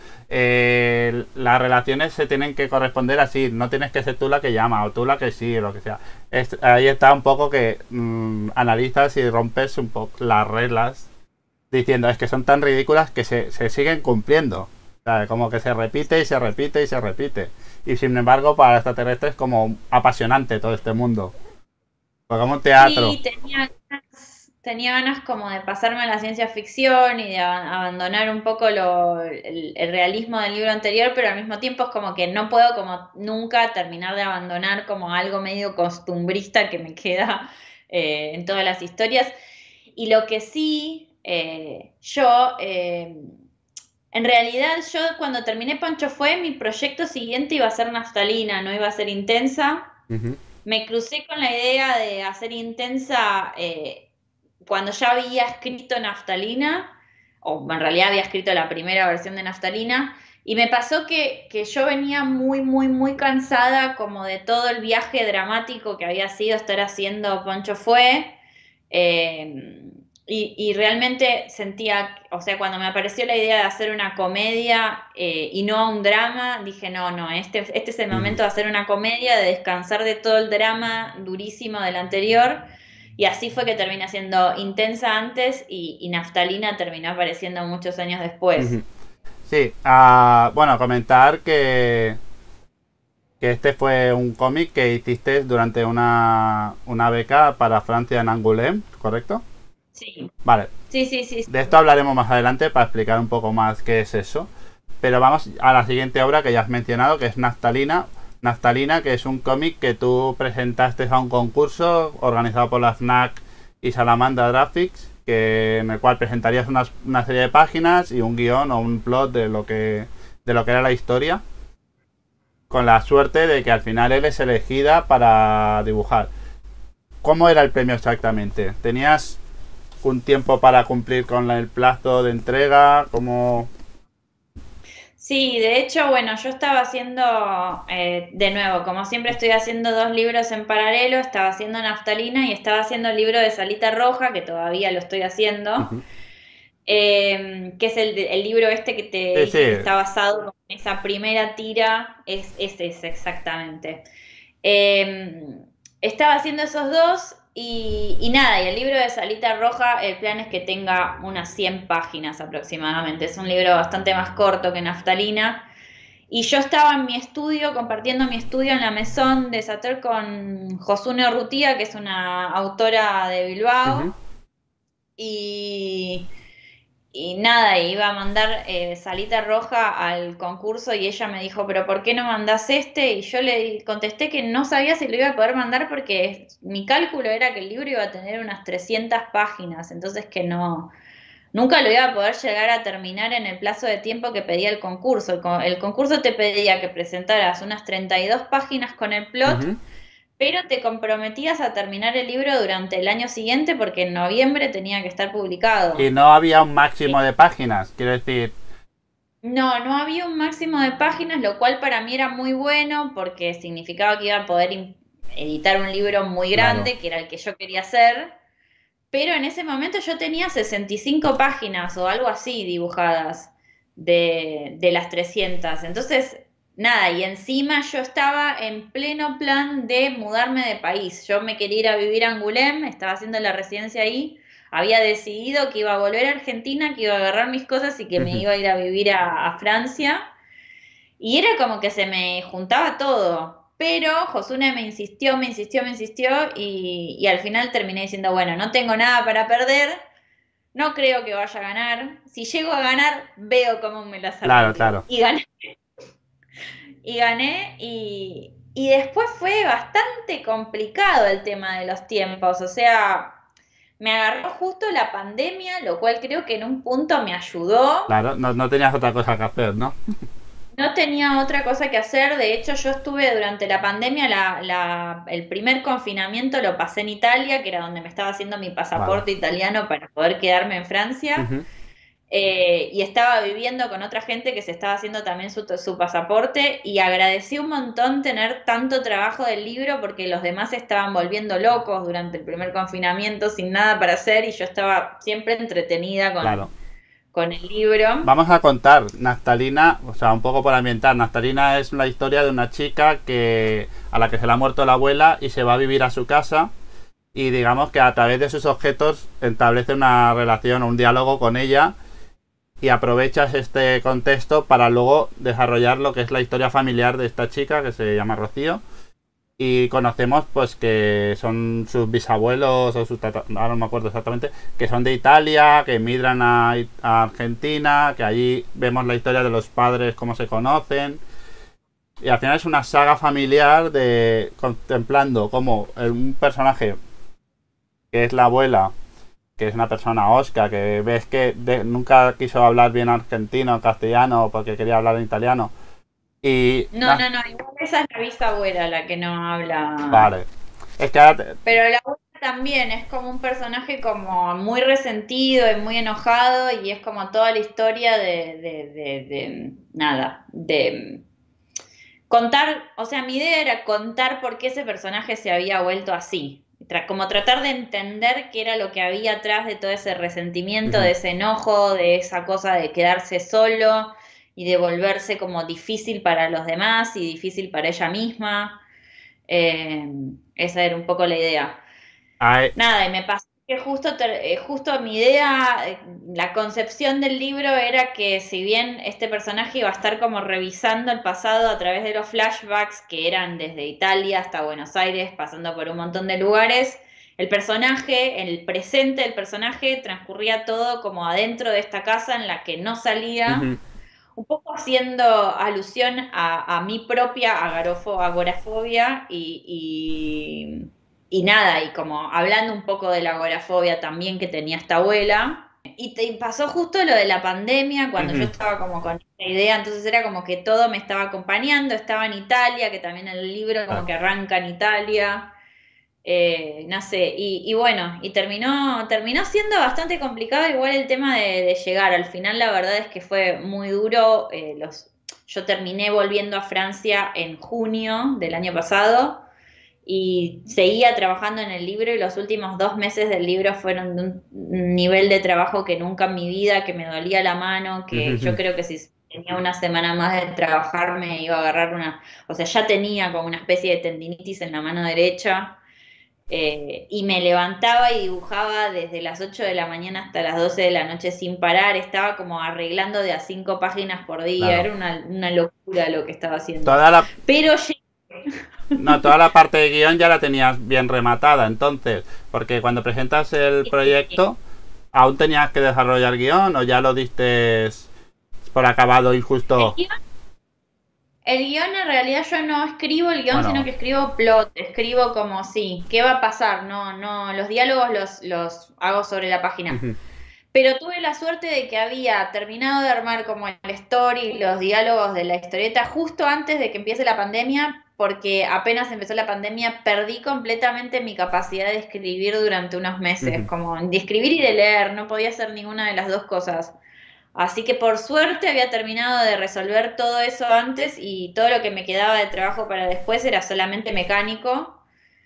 Eh, las relaciones se tienen que corresponder así, no tienes que ser tú la que llama o tú la que sí, o lo que sea. Es- ahí está un poco que mm, analizas y rompes un poco las reglas diciendo es que son tan ridículas que se, se siguen cumpliendo. O sea, como que se repite y se repite y se repite. Y sin embargo, para extraterrestres es como apasionante todo este mundo. Pues como un teatro. Sí, tenía ganas, tenía ganas como de pasarme a la ciencia ficción y de a- abandonar un poco lo, el, el realismo del libro anterior, pero al mismo tiempo es como que no puedo como nunca terminar de abandonar como algo medio costumbrista que me queda eh, en todas las historias. Y lo que sí, eh, yo, eh, en realidad yo cuando terminé Pancho Fue, mi proyecto siguiente iba a ser Naftalina, no iba a ser Intensa. Ujú. Me crucé con la idea de hacer Intensa eh, cuando ya había escrito Naftalina, o en realidad había escrito la primera versión de Naftalina, y me pasó que, que yo venía muy, muy, muy cansada como de todo el viaje dramático que había sido estar haciendo Poncho Fue. eh, y, y realmente sentía, o sea, cuando me apareció la idea de hacer una comedia eh, y no un drama, dije, no, no, este, este es el Ujú. momento de hacer una comedia, de descansar de todo el drama durísimo del anterior. Y así fue que terminé siendo Intensa antes y, y Naftalina terminó apareciendo muchos años después. Ujú. Sí, ah, bueno, comentar que, que este fue un cómic que hiciste durante una, una beca para Francia en Angoulême, ¿correcto? Sí, Vale, sí, sí, sí, de sí. esto hablaremos más adelante para explicar un poco más qué es eso. Pero vamos a la siguiente obra que ya has mencionado, que es Naftalina. Naftalina, que es un cómic que tú presentaste a un concurso organizado por la FNAC y Salamandra Graphics, que, en el cual presentarías una, una serie de páginas y un guión o un plot de lo que, de lo que era la historia, con la suerte de que al final eres elegida para dibujar. ¿Cómo era el premio exactamente? ¿Tenías un tiempo para cumplir con la- el plazo de entrega? ¿Cómo? Sí, de hecho, bueno, yo estaba haciendo, eh, de nuevo, como siempre estoy haciendo dos libros en paralelo, estaba haciendo Naftalina y estaba haciendo el libro de Salita Roja, que todavía lo estoy haciendo, Ujú. eh, que es el, de- el libro este que te Sí, sí, dije que está basado en esa primera tira, es ese es exactamente. Eh, Estaba haciendo esos dos y, y nada, y el libro de Salita Roja, el plan es que tenga unas cien páginas aproximadamente. Es un libro bastante más corto que Naftalina. Y yo estaba en mi estudio, compartiendo mi estudio en la Maison de Sator con Josune Urrutia, que es una autora de Bilbao. ujú. Y, y nada, iba a mandar eh, Salita Roja al concurso y ella me dijo, pero ¿por qué no mandás este? Y yo le contesté que no sabía si lo iba a poder mandar porque mi cálculo era que el libro iba a tener unas trescientas páginas, entonces que no, nunca lo iba a poder llegar a terminar en el plazo de tiempo que pedía el concurso. El, co- el concurso te pedía que presentaras unas treinta y dos páginas con el plot, Ujú. pero te comprometías a terminar el libro durante el año siguiente porque en noviembre tenía que estar Y publicado. no había un máximo de páginas, quiero decir, No, no había un máximo de páginas, lo cual para mí era muy bueno porque significaba que iba a poder im- editar un libro muy claro. grande, que era el que yo quería hacer, pero en ese momento yo tenía sesenta y cinco páginas o algo así dibujadas de, de las trescientas. Entonces, nada, y encima yo estaba en pleno plan de mudarme de país. Yo me quería ir a vivir a Angoulême, estaba haciendo la residencia ahí, había decidido que iba a volver a Argentina, que iba a agarrar mis cosas y que me Ujú. iba a ir a vivir a, a Francia. Y era como que se me juntaba todo. Pero Josune me insistió, me insistió, me insistió y, y al final terminé diciendo, bueno, no tengo nada para perder, no creo que vaya a ganar. Si llego a ganar, veo cómo me las Claro, arreglo. claro. Y gané, y gané y, y después fue bastante complicado el tema de los tiempos. O sea, me agarró justo la pandemia, lo cual creo que en un punto me ayudó. Claro, no, no tenías otra cosa que hacer, ¿no? No tenía otra cosa que hacer, de hecho yo estuve durante la pandemia, la, la- el primer confinamiento lo pasé en Italia, que era donde me estaba haciendo mi Vale. pasaporte italiano para poder quedarme en Francia, Ujú. eh, y estaba viviendo con otra gente que se estaba haciendo también su, su pasaporte, y agradecí un montón tener tanto trabajo del libro porque los demás se estaban volviendo locos durante el primer confinamiento sin nada para hacer, y yo estaba siempre entretenida Claro. con, con el libro. Vamos a contar, Naftalina, o sea, un poco por ambientar. Naftalina es la historia de una chica que a la que se le ha muerto la abuela y se va a vivir a su casa y digamos que a través de sus objetos establece una relación o un diálogo con ella y aprovechas este contexto para luego desarrollar lo que es la historia familiar de esta chica que se llama Rocío y conocemos pues que son sus bisabuelos o sus tata- ahora no me acuerdo exactamente, que son de Italia, que emigran a, I- a Argentina, que allí vemos la historia de los padres, cómo se conocen. Y al final es una saga familiar de contemplando cómo un personaje que es la abuela, que es una persona osca, que ves que de- nunca quiso hablar bien argentino, castellano, porque quería hablar en italiano. Y... No, ah, no, no, igual esa es la bisabuela la que no habla. vale. Es que ahora te- Pero la abuela también es como un personaje como muy resentido y muy enojado y es como toda la historia de, de, de, de nada, de contar, o sea, mi idea era contar por qué ese personaje se había vuelto así. Tra- como tratar de entender qué era lo que había atrás de todo ese resentimiento, Ujú. de ese enojo, de esa cosa de quedarse solo y de volverse como difícil para los demás y difícil para ella misma. Eh, Esa era un poco la idea. Hay- Nada, y me pasó que justo, ter- eh, justo mi idea, eh, la concepción del libro era que si bien este personaje iba a estar como revisando el pasado a través de los flashbacks que eran desde Italia hasta Buenos Aires, pasando por un montón de lugares, el personaje, el presente del personaje transcurría todo como adentro de esta casa en la que no salía, ujú. un poco haciendo alusión a, a mi propia agorafo- agorafobia y, y, y nada, y como hablando un poco de la agorafobia también que tenía esta abuela. Y te pasó justo lo de la pandemia, cuando yo Ujú. estaba como con esta idea, entonces era como que todo me estaba acompañando, estaba en Italia, que también el libro como Claro. que arranca en Italia. Eh, no sé, y, y bueno, y terminó, terminó siendo bastante complicado igual el tema de, de llegar. Al final la verdad es que fue muy duro, eh, los, yo terminé volviendo a Francia en junio del año pasado y seguía trabajando en el libro y los últimos dos meses del libro fueron de un nivel de trabajo que nunca en mi vida, que me dolía la mano, que yo creo que si tenía una semana más de trabajar me iba a agarrar una, o sea, ya tenía como una especie de tendinitis en la mano derecha. Eh, y me levantaba y dibujaba desde las ocho de la mañana hasta las doce de la noche sin parar, estaba como arreglando de a cinco páginas por día, Claro. era una, una locura lo que estaba haciendo. Toda la, Pero no, toda la parte de guión ya la tenías bien rematada, entonces, porque cuando presentas el proyecto, ¿aún tenías que desarrollar guión o ya lo diste por acabado y justo? el guión en realidad yo no escribo el guión, sino Bueno, que escribo plot, escribo como sí, ¿qué va a pasar? No, no, los diálogos los, los hago sobre la página. ujú, Pero tuve la suerte de que había terminado de armar como el story, los diálogos de la historieta justo antes de que empiece la pandemia, porque apenas empezó la pandemia perdí completamente mi capacidad de escribir durante unos meses, ujú. como de escribir y de leer, no podía hacer ninguna de las dos cosas. Así que por suerte había terminado de resolver todo eso antes y todo lo que me quedaba de trabajo para después era solamente mecánico.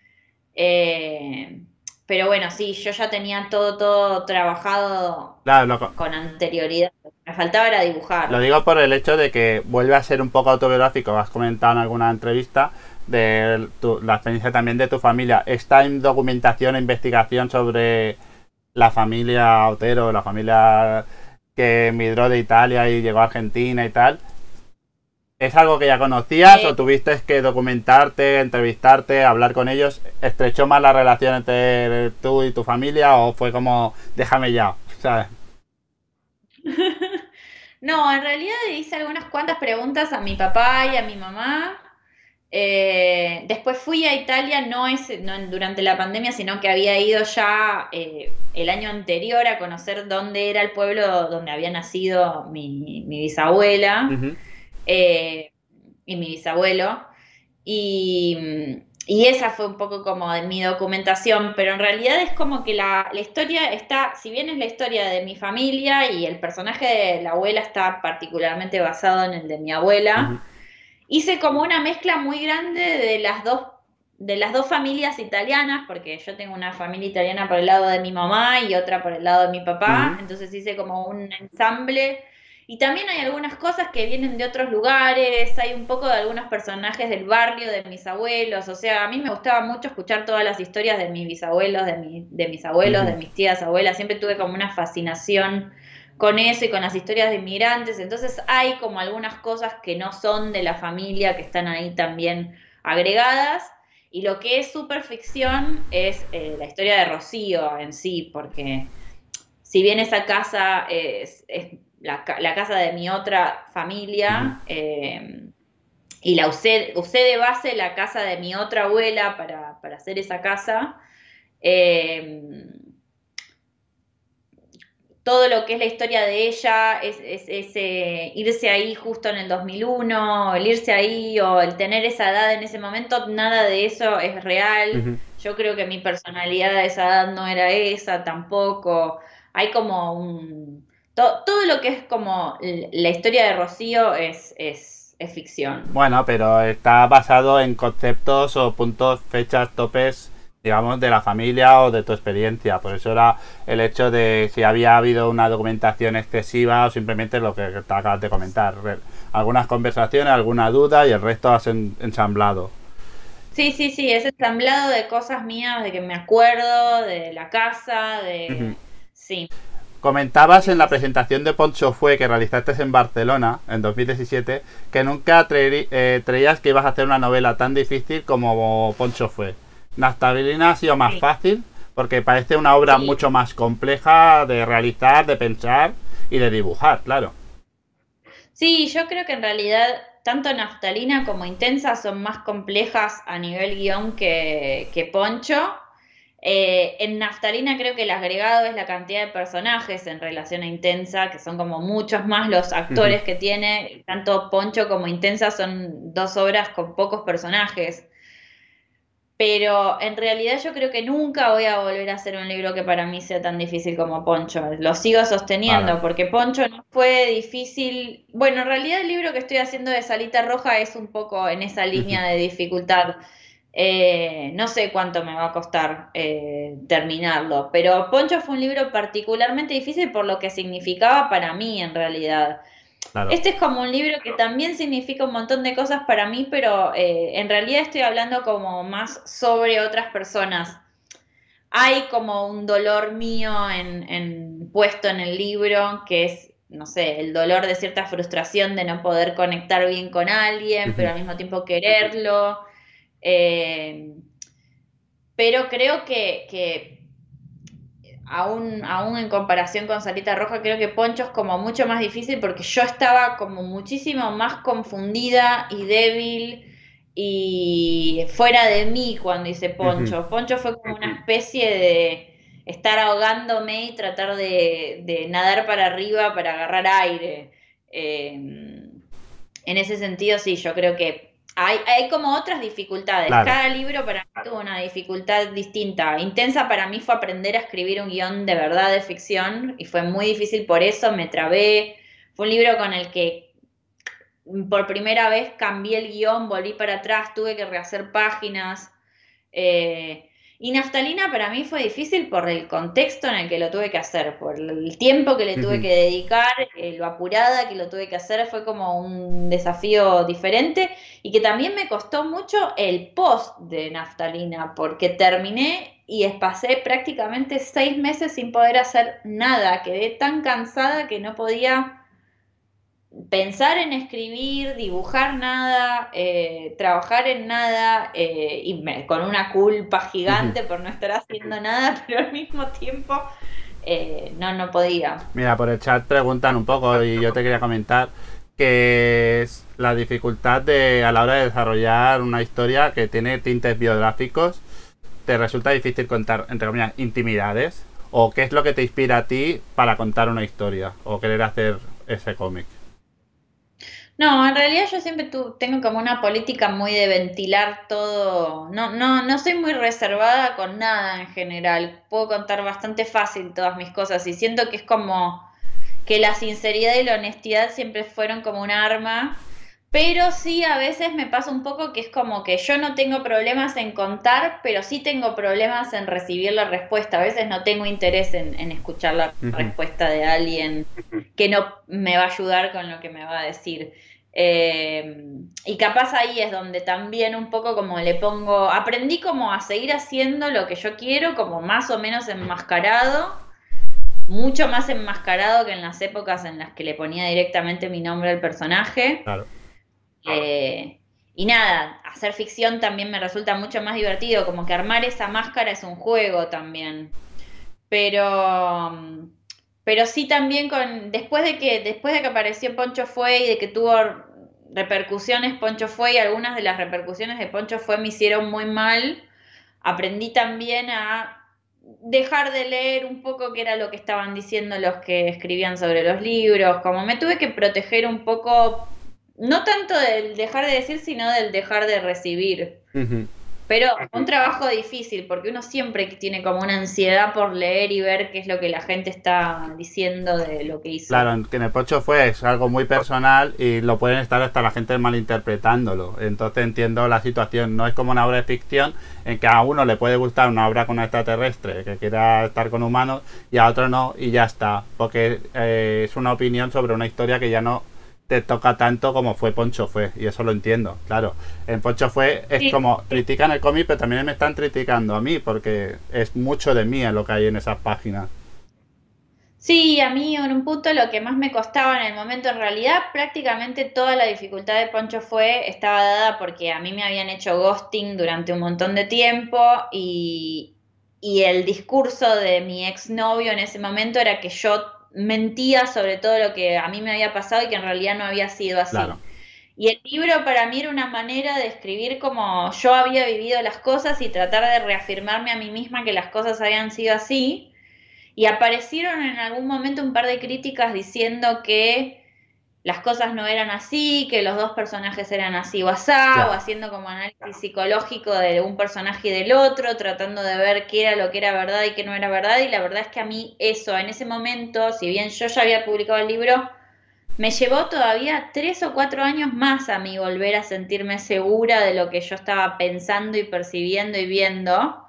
Eh, pero bueno, sí, yo ya tenía todo, todo trabajado Claro, lo, con anterioridad. Lo que me faltaba era lo dibujar. digo por el hecho de que vuelve a ser un poco autobiográfico, has comentado en alguna entrevista, de tu- la experiencia también de tu familia. Esta en documentación e investigación sobre la familia Otero, la familia que emigró de Italia y llegó a Argentina y tal, ¿es algo que ya conocías Eh, o tuviste que documentarte, entrevistarte, hablar con ellos? ¿Estrechó más la relación entre tú y tu familia o fue como, déjame ya? ¿Sabes? no, en realidad hice algunas cuantas preguntas a mi papá y a mi mamá. Eh, después fui a Italia, no, es, no durante la pandemia, sino que había ido ya eh, el año anterior a conocer dónde era el pueblo donde había nacido mi, mi bisabuela Ujú. eh, y mi bisabuelo. Y, y esa fue un poco como de mi documentación, pero en realidad es como que la, la historia está, si bien es la historia de mi familia y el personaje de la abuela está particularmente basado en el de mi Ujú. abuela, hice como una mezcla muy grande de las dos, de las dos familias italianas, porque yo tengo una familia italiana por el lado de mi mamá y otra por el lado de mi papá, Ujú. entonces hice como un ensamble. Y también hay algunas cosas que vienen de otros lugares, hay un poco de algunos personajes del barrio de mis abuelos, o sea, a mí me gustaba mucho escuchar todas las historias de mis bisabuelos, de, mi, de mis abuelos, de Ujú. mis tías abuelas, siempre tuve como una fascinación con eso y con las historias de inmigrantes. Entonces hay como algunas cosas que no son de la familia que están ahí también agregadas. Y lo que es super ficción es eh, la historia de Rocío en sí, porque si bien esa casa es, es la, la, casa de mi otra Ujú. familia, eh, y la usé, usé de base la casa de mi otra abuela para, para hacer esa casa, eh, todo lo que es la historia de ella, es, es, es eh, irse ahí justo en el dos mil uno, el irse ahí o el tener esa edad en ese momento, nada de eso es real. Ujú. Yo creo que mi personalidad a esa edad no era esa tampoco. Hay como un... To, todo lo que es como la historia de Rocío es, es, es ficción. Bueno, pero está basado en conceptos o puntos, fechas, topes, digamos, de la familia o de tu experiencia. Por eso era el hecho de si había habido una documentación excesiva o simplemente lo que te acabas de comentar. Re- Algunas conversaciones, alguna duda y el resto has en- ensamblado. Sí, sí, sí, es ensamblado de cosas mías, de que me acuerdo, de la casa, Ujú. de... Sí, Comentabas sí, en la sí, sí. presentación de Poncho Fue que realizaste en Barcelona en dos mil diecisiete que nunca treí- eh, creías que ibas a hacer una novela tan difícil como Poncho Fue. Naftalina ha sido más Sí, fácil porque parece una obra sí. mucho más compleja de realizar, de pensar y de dibujar, claro. Sí, yo creo que en realidad tanto Naftalina como Intensa son más complejas a nivel guión que, que Poncho. Eh, en Naftalina creo que el agregado es la cantidad de personajes en relación a Intensa, que son como muchos más los Ujú. actores que tiene. Tanto Poncho como Intensa son dos obras con pocos personajes. pero en realidad yo creo que nunca voy a volver a hacer un libro que para mí sea tan difícil como Poncho. Lo sigo Vale. sosteniendo porque Poncho no fue difícil. Bueno, en realidad el libro que estoy haciendo de Salita Roja es un poco en esa Ujú. línea de dificultad. Eh, no sé cuánto me va a costar eh, terminarlo, pero Poncho fue un libro particularmente difícil por lo que significaba para mí en realidad. Claro. Este es como un libro que también significa un montón de cosas para mí, pero eh, en realidad estoy hablando como más sobre otras personas. Hay como un dolor mío en, en- puesto en el libro, que es, no sé, el dolor de cierta frustración de no poder conectar bien con alguien, pero Ujú. al mismo tiempo quererlo. Eh, pero creo que, que aún, aún en comparación con Salita Roja, creo que Poncho es como mucho más difícil porque yo estaba como muchísimo más confundida y débil y fuera de mí cuando hice Ujú. Poncho. Poncho fue como una especie de estar ahogándome y tratar de, de nadar para arriba para agarrar aire. Eh, en ese sentido, sí, yo creo que hay, hay como otras dificultades. Claro. Cada libro para mí tuvo una dificultad distinta. Intensa para mí fue aprender a escribir un guión de verdad de ficción y fue muy difícil por eso, me trabé. Fue un libro con el que por primera vez cambié el guión, volví para atrás, tuve que rehacer páginas. Eh, y Naftalina para mí fue difícil por el contexto en el que lo tuve que hacer, por el tiempo que le tuve Ujú. que dedicar, eh, lo apurada que lo tuve que hacer, fue como un desafío diferente y que también me costó mucho el post de Naftalina, porque terminé y pasé prácticamente seis meses sin poder hacer nada, quedé tan cansada que no podía pensar en escribir, dibujar nada, eh, trabajar en nada, eh, y me- con una culpa Ujú. gigante por no estar haciendo nada, pero al mismo tiempo eh, no, no podía. Mira, por el chat preguntan un poco y yo te quería comentar que es la dificultad de a la hora de desarrollar una historia que tiene tintes biográficos. ¿Te resulta difícil contar, entre comillas, intimidades? ¿O qué es lo que te inspira a ti para contar una historia o querer hacer ese cómic? No, en realidad yo siempre tu- tengo como una política muy de ventilar todo. No, no, no soy muy reservada con nada en general. Puedo contar bastante fácil todas mis cosas y siento que es como que la sinceridad y la honestidad siempre fueron como un arma, pero sí a veces me pasa un poco que es como que yo no tengo problemas en contar, pero sí tengo problemas en recibir la respuesta. A veces no tengo interés en, en escuchar la Ujú. respuesta de alguien que no me va a ayudar con lo que me va a decir. Eh, y capaz ahí es donde también un poco como le pongo, aprendí como a seguir haciendo lo que yo quiero, como más o menos enmascarado, mucho más enmascarado que en las épocas en las que le ponía directamente mi nombre al personaje. Claro. Eh, y nada, hacer ficción también me resulta mucho más divertido, como que armar esa máscara es un juego también. Pero, mm, pero sí también con, después de que, después de que apareció Poncho Fue y de que tuvo repercusiones Poncho Fue y algunas de las repercusiones de Poncho Fue me hicieron muy mal, aprendí también a dejar de leer un poco qué era lo que estaban diciendo los que escribían sobre los libros, como me tuve que proteger un poco, no tanto del dejar de decir, sino del dejar de recibir. Ujú. Pero un trabajo difícil, porque uno siempre tiene como una ansiedad por leer y ver qué es lo que la gente está diciendo de lo que hizo. Claro, en- que en el Pocho fue es algo muy personal y lo pueden estar hasta la gente malinterpretándolo. Entonces entiendo la situación. No es como una obra de ficción en que a uno le puede gustar una obra con un extraterrestre que quiera estar con humanos y a otro no y ya está. Porque eh, es una opinión sobre una historia que ya no te toca tanto como fue Poncho fue. Y eso lo entiendo, claro. En Poncho fue es Sí, como critican el cómic pero también me están criticando a mí porque es mucho de mí en lo que hay en esas páginas. sí, a mí en un punto lo que más me costaba en el momento, en realidad prácticamente toda la dificultad de Poncho fue, estaba dada porque a mí me habían hecho ghosting durante un montón de tiempo y, y el discurso de mi exnovio en ese momento era que yo mentía sobre todo lo que a mí me había pasado y que en realidad no había sido Claro. así. Y el libro para mí era una manera de escribir como yo había vivido las cosas y tratar de reafirmarme a mí misma que las cosas habían sido así. Y aparecieron en algún momento un par de críticas diciendo que las cosas no eran así, que los dos personajes eran así o asá, o Ya. haciendo como análisis psicológico de un personaje y del otro, tratando de ver qué era lo que era verdad y qué no era verdad, y la verdad es que a mí eso, en ese momento, si bien yo ya había publicado el libro, me llevó todavía tres o cuatro años más a mí volver a sentirme segura de lo que yo estaba pensando y percibiendo y viendo.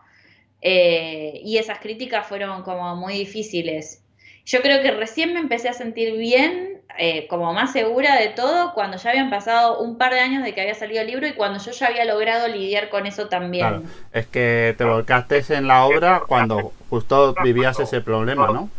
Eh, y esas críticas fueron como muy difíciles. Yo creo que recién me empecé a sentir bien, eh, como más segura de todo, cuando ya habían pasado un par de años de que había salido el libro y cuando yo ya había logrado lidiar con eso Claro, también. es que te volcaste en la obra cuando justo vivías ese problema, ¿no?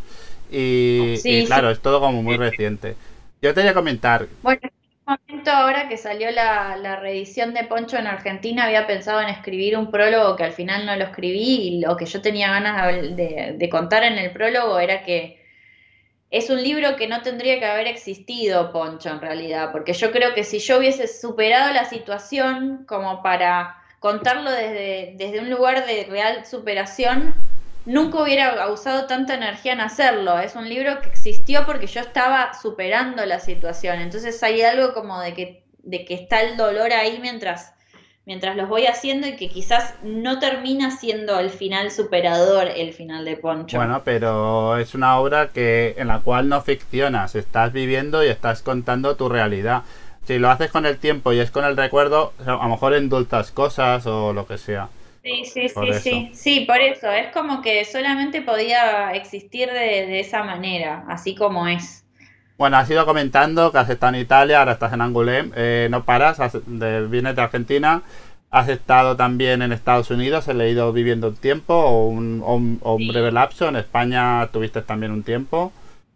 Y, y Sí, sí. claro, es todo como muy reciente. Yo te voy a comentar, Bueno, en este momento ahora que salió la, la reedición de Poncho en Argentina, había pensado en escribir un prólogo que al final no lo escribí y lo que yo tenía ganas de, de de contar en el prólogo era que es un libro que no tendría que haber existido, Poncho, en realidad, porque yo creo que si yo hubiese superado la situación como para contarlo desde, desde un lugar de real superación, nunca hubiera usado tanta energía en hacerlo. Es un libro que existió porque yo estaba superando la situación. Entonces hay algo como de que, de que está el dolor ahí mientras, mientras los voy haciendo y que quizás no termina siendo el final superador, el final de Poncho. bueno, pero es una obra que en la cual no ficcionas, estás viviendo y estás contando tu realidad. Si lo haces con el tiempo y es con el recuerdo, a lo mejor endulzas cosas o lo que sea. Sí, sí, Por sí, eso. sí, sí, por eso, es como que solamente podía existir de, de esa manera, así como es. Bueno, has ido comentando que has estado en Italia, ahora estás en Angoulême, eh, no paras, has- de- vienes de Argentina, has estado también en Estados Unidos, he leído viviendo un tiempo o un, o un- o un breve Sí. lapso, en España tuviste también un tiempo.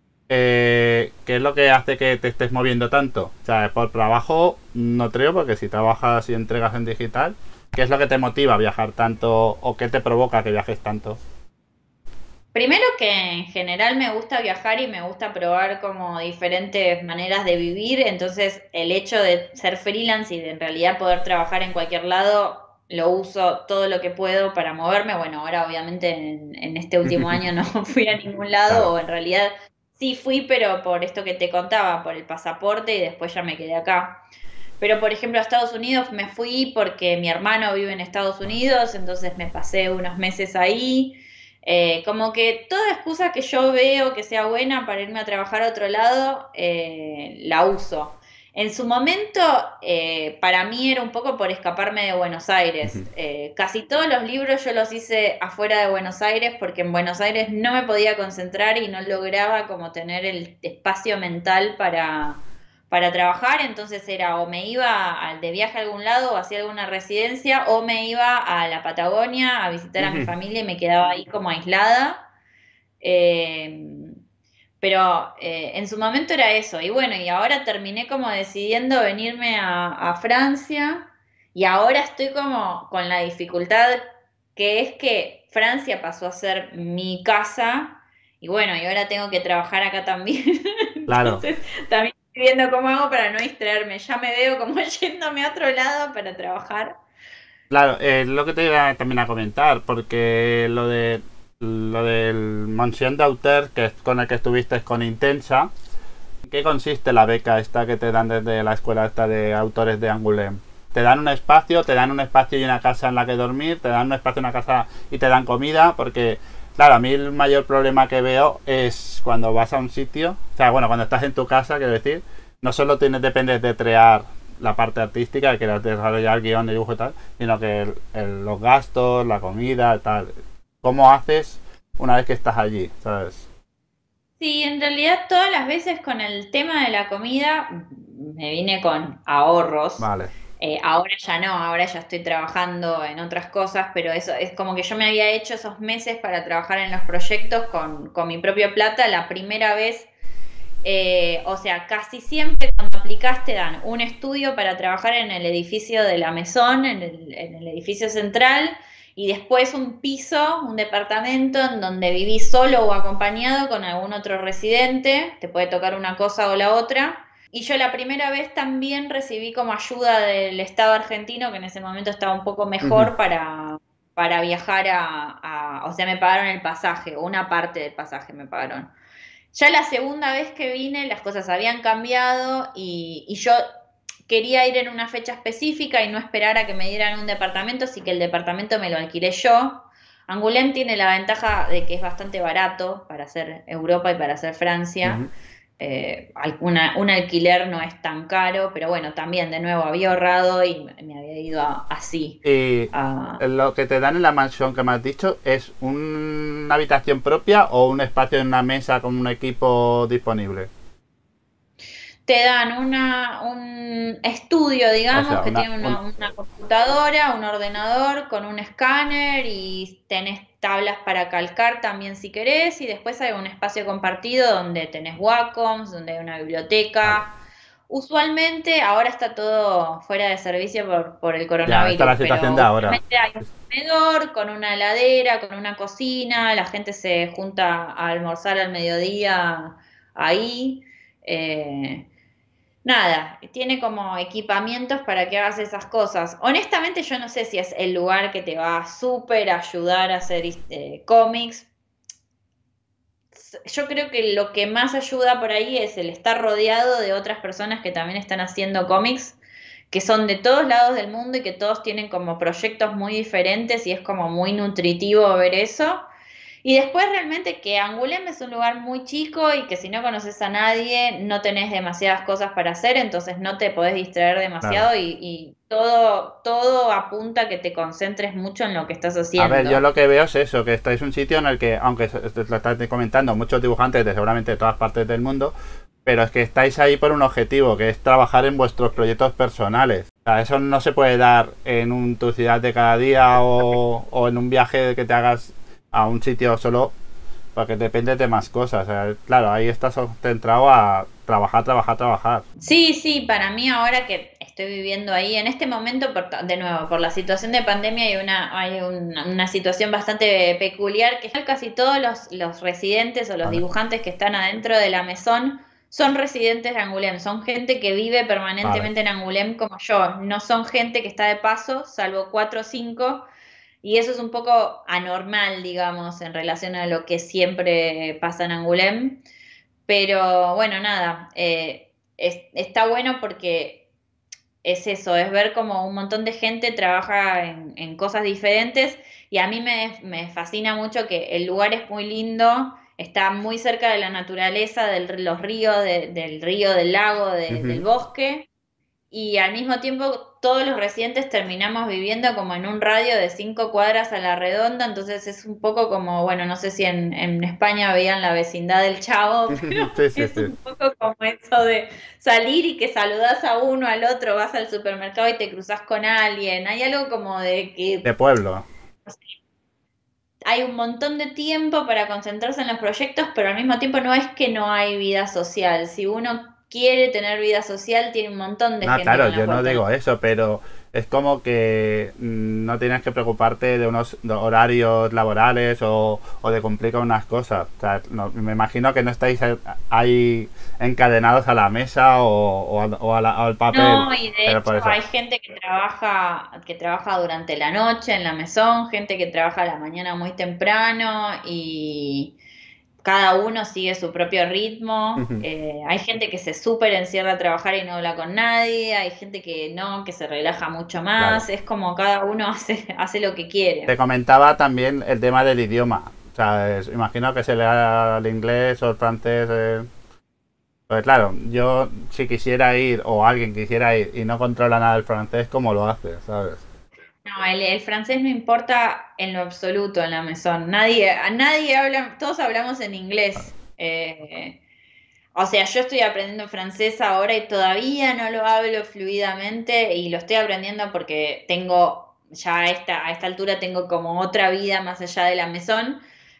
Eh, ¿qué es lo que hace que te estés moviendo tanto? O sea, por trabajo no creo, porque si trabajas y entregas en digital, ¿qué es lo que te motiva a viajar tanto o qué te provoca que viajes tanto? Primero que en general me gusta viajar y me gusta probar como diferentes maneras de vivir, entonces el hecho de ser freelance y de en realidad poder trabajar en cualquier lado, lo uso todo lo que puedo para moverme. Bueno, ahora obviamente en, en este último año no fui a ningún lado, Claro. o en realidad sí fui, pero por esto que te contaba, por el pasaporte y después ya me quedé acá. Pero por ejemplo a Estados Unidos me fui porque mi hermano vive en Estados Vale. Unidos, entonces me pasé unos meses ahí. Eh, como que toda excusa que yo veo que sea buena para irme a trabajar a otro lado, eh, la uso. En su momento, eh, para mí era un poco por escaparme de Buenos Aires. Ujú. Eh, casi todos los libros yo los hice afuera de Buenos Aires porque en Buenos Aires no me podía concentrar y no lograba como tener el espacio mental para, para trabajar, entonces era o me iba al de viaje a algún lado o hacía alguna residencia o me iba a la Patagonia a visitar a mi Ujú. familia y me quedaba ahí como aislada. Eh, pero eh, en su momento era eso. Y bueno, y ahora terminé como decidiendo venirme a, a Francia y ahora estoy como con la dificultad que es que Francia pasó a ser mi casa y bueno, y ahora tengo que trabajar acá también. Claro. Entonces también estoy viendo cómo hago para no distraerme. Ya me veo como yéndome a otro lado para trabajar. Claro, eh, es lo que te iba también a comentar, porque lo de lo del Monsieur Dauter, que es con el que estuviste con Intensa, ¿en qué consiste la beca esta que te dan desde la escuela esta de autores de Angoulême? Te dan un espacio, te dan un espacio y una casa en la que dormir, te dan un espacio y una casa y te dan comida, porque claro, a mí el mayor problema que veo es cuando vas a un sitio, o sea, bueno, cuando estás en tu casa, quiero decir, no solo tienes dependes de crear la parte artística, que era desarrollar guión, dibujo y tal, sino que el- el- los gastos, la comida, tal. ¿Cómo haces una vez que estás allí? ¿Sabes? Sí, en realidad todas las veces con el tema de la comida me vine con ahorros. Vale. Eh, ahora ya no, ahora ya estoy trabajando en otras cosas, pero eso es como que yo me había hecho esos meses para trabajar en los proyectos con, con mi propia plata. La primera vez, eh, o sea, casi siempre cuando aplicás te dan un estudio para trabajar en el edificio de la Maison, en el, en el edificio central, y después un piso, un departamento en donde vivís solo o acompañado con algún otro residente, te puede tocar una cosa o la otra. Y yo la primera vez también recibí como ayuda del Estado argentino, que en ese momento estaba un poco Ujú. mejor para, para viajar a, a, o sea, me pagaron el pasaje, una parte del pasaje me pagaron. Ya la segunda vez que vine las cosas habían cambiado y, y yo quería ir en una fecha específica y no esperar a que me dieran un departamento, así que el departamento me lo alquilé yo. Angoulême tiene la ventaja de que es bastante barato para hacer Europa y para hacer Francia. Ujú. Eh, al- una- un alquiler no es tan caro, pero bueno, también de nuevo había ahorrado y me me había ido a- así. Y lo que te dan en la mansión que me has dicho, ¿es una habitación propia o un espacio en una mesa con un equipo disponible? Te dan una, un estudio, O digamos, sea, que una, tiene un- una, una computadora, un ordenador con un escáner y tenés tablas para calcar también si querés, y después hay un espacio compartido donde tenés Wacom, donde hay una vale. biblioteca. Usualmente ahora está todo fuera de servicio por, por el Ya, esta es coronavirus, la situación de pero ahora. usualmente hay un comedor con una heladera, con una cocina, la gente se junta a almorzar al mediodía ahí. eh, Nada, tiene como equipamientos para que hagas esas cosas. Honestamente, yo no sé si es el lugar que te va a súper ayudar a hacer eh, cómics. Yo creo que lo que más ayuda por ahí es el estar rodeado de otras personas que también están haciendo cómics, que son de todos lados del mundo y que todos tienen como proyectos muy diferentes y es como muy nutritivo ver eso. Y después realmente que Angoulême es un lugar muy chico y que si no conoces a nadie no tenés demasiadas cosas para hacer, entonces no te podés distraer Claro. demasiado y, y todo, todo apunta a que te concentres mucho en lo que estás A ver, yo haciendo. lo que veo es eso, que estáis un sitio en el que, aunque se- te lo estás comentando, muchos dibujantes de seguramente todas partes del mundo, pero es que estáis ahí por un objetivo, que es trabajar en vuestros proyectos personales. O sea, eso no se puede dar en un, tu ciudad de cada día o, o en un viaje que te hagas a un sitio solo, porque depende de más cosas. O sea, claro, ahí estás centrado a trabajar, trabajar, trabajar. Sí, sí, para mí ahora que estoy viviendo ahí, en este momento, por- de nuevo, por la situación de pandemia hay una, hay una, una situación bastante peculiar, que casi todos los, los residentes o los Vale, dibujantes que están adentro de la mesón son residentes de Angoulême, son gente que vive vale. permanentemente en Angoulême como yo, no son gente que está de paso, salvo cuatro o cinco, y eso es un poco anormal, digamos, en relación a lo que siempre pasa en Angoulême. Pero bueno, nada, eh, es- está bueno porque es eso, es ver como un montón de gente trabaja en, en cosas diferentes y a mí me, me fascina mucho que el lugar es muy lindo, está muy cerca de la naturaleza, de los ríos, de- del río, del lago, de- del Ujú. bosque y al mismo tiempo todos los residentes terminamos viviendo como en un radio de cinco cuadras a la redonda, entonces es un poco como, bueno, no sé si en, en España veían la vecindad del Chavo, pero Sí, sí, es sí. un poco como eso de salir y que saludás a uno, al otro, vas al supermercado y te cruzas con alguien, hay algo como de De que pueblo. no sé, hay un montón de tiempo para concentrarse en los proyectos, pero al mismo tiempo no es que no hay vida social, si uno quiere tener vida social, tiene un montón de No, gente claro, con la yo no puerta en la... digo eso, pero es como que mm, no tienes que preocuparte de unos de horarios laborales o, o de cumplir con unas cosas. O sea, no- me imagino que no estáis a- ahí encadenados a la mesa o, o al, o a la- o al papel, No, y de pero por hecho eso. hay gente que trabaja, que trabaja durante la noche en la mesón, gente que trabaja a la mañana muy temprano y cada uno sigue su propio ritmo. Ujú. Eh, hay gente que se súper encierra a trabajar y no habla con nadie, hay gente que no, que se relaja mucho Claro. más, es como cada uno hace, hace lo que Te quiere. comentaba también el tema del idioma. O sea, es- imagino que se le da el inglés o el francés. eh, Pues claro, yo si quisiera ir o alguien quisiera ir y no controla nada del francés, ¿cómo lo hace? ¿Sabes? No, el, el francés no importa en lo absoluto en la mesón. Nadie, a nadie habla, todos hablamos en inglés. Eh, O sea, yo estoy aprendiendo francés ahora y todavía no lo hablo fluidamente y lo estoy aprendiendo porque tengo, ya a esta, a esta altura tengo como otra vida más allá de la mesón,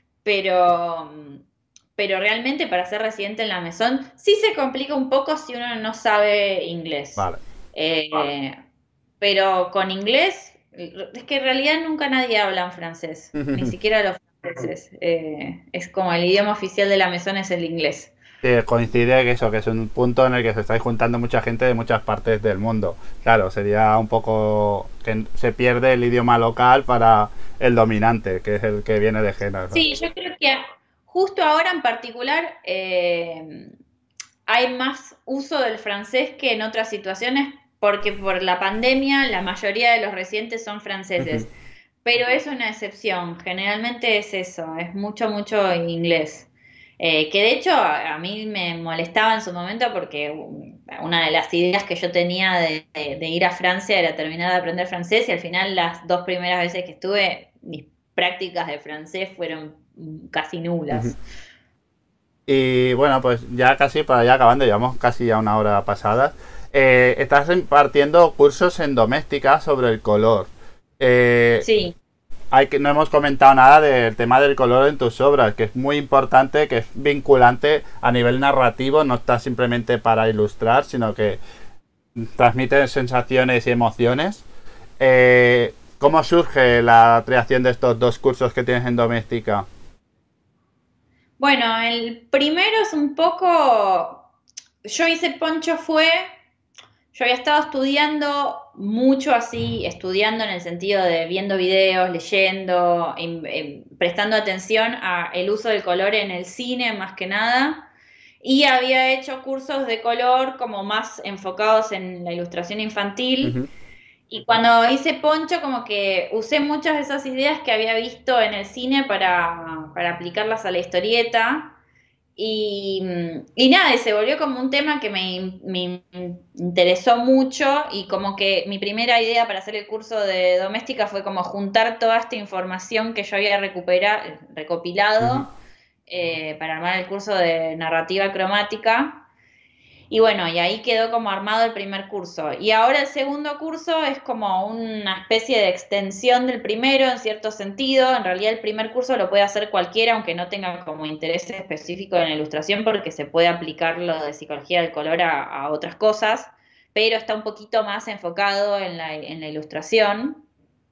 pero, pero realmente para ser residente en la mesón sí se complica un poco si uno no sabe inglés. Vale. Eh, pero con inglés, es que en realidad nunca nadie habla en francés, ni siquiera los franceses. Eh, es como el idioma oficial de la mesón es el inglés. Eh, coincide que eso, que es un punto en el que se está juntando mucha gente de muchas partes del mundo. Claro, sería un poco que se pierde el idioma local para el dominante, que es el que viene de Jena, ¿sabes? Sí, yo creo que justo ahora en particular eh, hay más uso del francés que en otras situaciones porque por la pandemia la mayoría de los residentes son Ujú. franceses, pero es una excepción, generalmente es eso, es mucho, mucho inglés. Eh, que de hecho a, a mí me molestaba en su momento porque um, una de las ideas que yo tenía de, de- de ir a Francia era terminar de aprender francés y al final las dos primeras veces que estuve, mis prácticas de francés fueron mm, casi Ujú. nulas. Y bueno, pues ya casi para ya acabando, llevamos casi ya una hora pasada. Eh, estás impartiendo cursos en doméstica sobre el color. Eh, Sí. hay que, no hemos comentado nada del tema del color en tus obras, que es muy importante, que es vinculante a nivel narrativo, no está simplemente para ilustrar, sino que transmite sensaciones y emociones. Eh, ¿Cómo surge la creación de estos dos cursos que tienes en doméstica? Bueno, el primero es un poco, yo hice Poncho fue, yo había estado estudiando mucho así, estudiando en el sentido de viendo videos, leyendo, em- em, prestando atención a el uso del color en el cine más que nada, y había hecho cursos de color como más enfocados en la ilustración infantil. Ujú, Y cuando hice Poncho, como que usé muchas de esas ideas que había visto en el cine para, para aplicarlas a la historieta. Y, y nada, y se volvió como un tema que me, me interesó mucho y como que mi primera idea para hacer el curso de doméstica fue como juntar toda esta información que yo había recupera- ujú. recopilado eh, para armar el curso de narrativa cromática. Y bueno, y ahí quedó como armado el primer curso. Y ahora el segundo curso es como una especie de extensión del primero en cierto sentido. En realidad el primer curso lo puede hacer cualquiera, aunque no tenga como interés específico en la ilustración, porque se puede aplicar lo de psicología del color a, a otras cosas, pero está un poquito más enfocado en la, en la ilustración.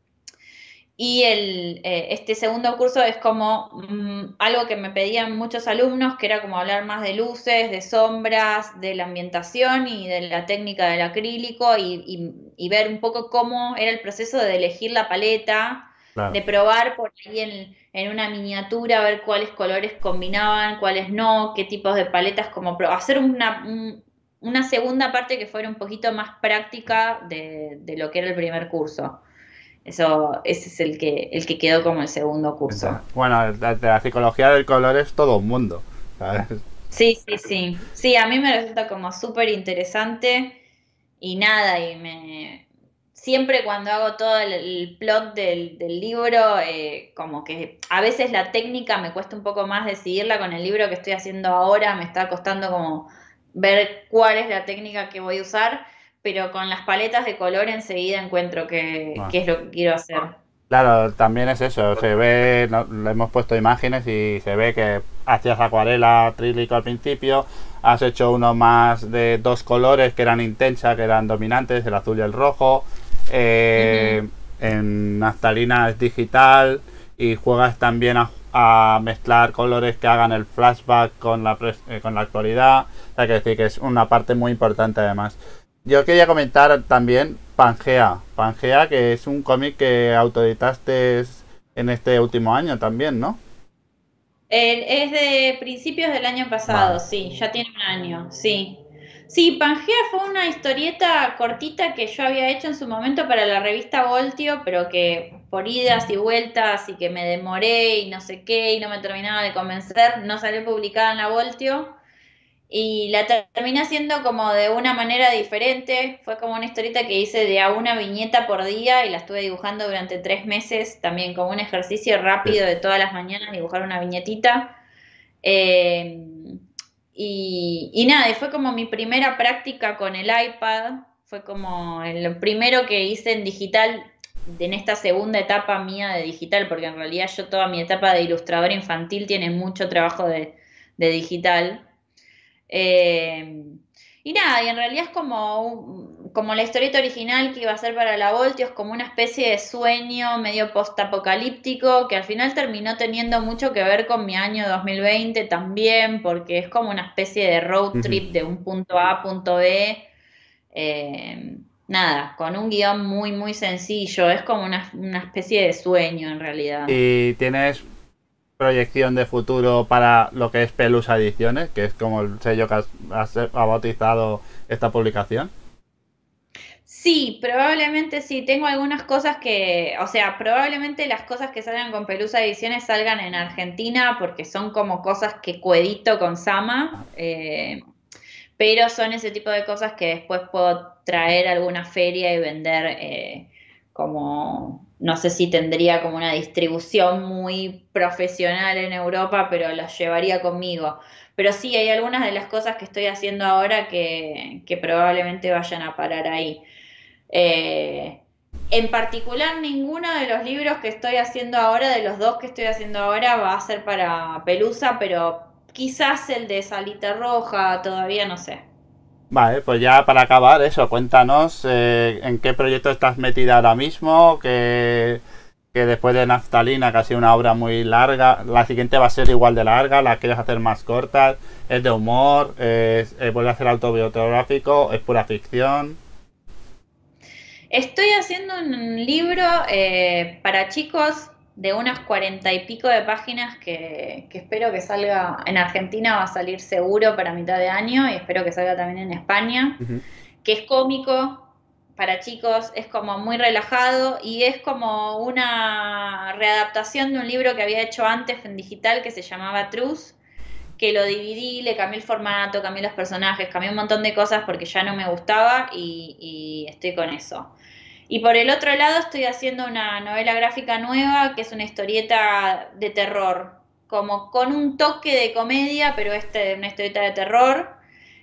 Y el, eh, este segundo curso es como mm, algo que me pedían muchos alumnos, que era como hablar más de luces, de sombras, de la ambientación y de la técnica del acrílico y, y- y ver un poco cómo era el proceso de elegir la paleta, Claro. de probar por ahí en, en una miniatura, ver cuáles colores combinaban, cuáles no, qué tipos de paletas, como pro- hacer una, un- una segunda parte que fuera un poquito más práctica de, de lo que era el primer curso. Eso, ese es el que, el que quedó como el segundo curso. Bueno, de la psicología del color es todo un mundo, ¿sabes? Sí, sí, sí. Sí, a mí me resulta como súper interesante y nada, y me... Siempre cuando hago todo el, el plot del, del libro, eh, como que a veces la técnica me cuesta un poco más decidirla con el libro que estoy haciendo ahora, me está costando como ver cuál es la técnica que voy a usar, pero con las paletas de color enseguida encuentro que, Bueno, qué es lo que quiero hacer. claro, también es eso, se ve, no- le hemos puesto imágenes y se ve que hacías acuarela acrílico al principio, has hecho uno más de dos colores que eran intensas, que eran dominantes, el azul y el rojo, Ujú. eh, en naftalina es digital y juegas también a, a mezclar colores que hagan el flashback con la, pres- eh, con la actualidad, o sea, que decir que es una parte muy importante además. Yo quería comentar también Pangea. Pangea, que es un cómic que autoeditaste en este último año también, ¿no? Eh, es de principios del año Vale. pasado, sí, ya tiene un año, sí. Sí, Pangea fue una historieta cortita que yo había hecho en su momento para la revista Voltio, pero que por idas y vueltas y que me demoré y no sé qué y no me terminaba de convencer, no salió publicada en la Voltio. Y la ter- terminé haciendo como de una manera diferente. Fue como una historieta que hice de a una viñeta por día y la estuve dibujando durante tres meses, también como un ejercicio Sí. rápido de todas las mañanas, dibujar una viñetita. Eh, y, y nada, y fue como mi primera práctica con el iPad. Fue como el primero que hice en digital en esta segunda etapa mía de digital, porque en realidad yo toda mi etapa de ilustrador infantil tiene mucho trabajo de, de digital. Eh, y nada, y en realidad es como, un- como la historieta original que iba a ser para la Voltio, es como una especie de sueño medio post-apocalíptico que al final terminó teniendo mucho que ver con mi año dos mil veinte también, porque es como una especie de road Ujú. trip de un punto A a punto B. eh, Nada, con un guión muy, muy sencillo, es como una, una especie de sueño en realidad. Y tienes proyección de futuro para lo que es Pelusa Ediciones, que es como el sello que has, has, ha bautizado esta publicación? Sí, probablemente sí. Tengo algunas cosas que, o sea, probablemente las cosas que salgan con Pelusa Ediciones salgan en Argentina porque son como cosas que coedito con Sama, eh, pero son ese tipo de cosas que después puedo traer a alguna feria y vender eh, como, no sé si tendría como una distribución muy profesional en Europa, pero las llevaría conmigo. Pero sí, hay algunas de las cosas que estoy haciendo ahora que, que probablemente vayan a parar ahí. Eh, en particular, ninguno de los libros que estoy haciendo ahora, de los dos que estoy haciendo ahora, va a ser para Pelusa, pero quizás el de Salita Roja, todavía no sé. Vale, pues ya para acabar eso, cuéntanos eh, en qué proyecto estás metida ahora mismo, que, que después de Naftalina, que ha sido una obra muy larga, la siguiente va a ser igual de larga, la quieres hacer más corta, es de humor, es, eh, vuelve a ser autobiográfico, es pura ficción. Estoy haciendo un libro eh, para chicos de unas cuarenta y pico de páginas que, que espero que salga en Argentina, va a salir seguro para mitad de año y espero que salga también en España, Ujú. que es cómico para chicos, es como muy relajado y es como una readaptación de un libro que había hecho antes en digital que se llamaba Truth, que lo dividí, le cambié el formato, cambié los personajes, cambié un montón de cosas porque ya no me gustaba y, y estoy con eso. Y por el otro lado estoy haciendo una novela gráfica nueva que es una historieta de terror, como con un toque de comedia, pero este una historieta de terror.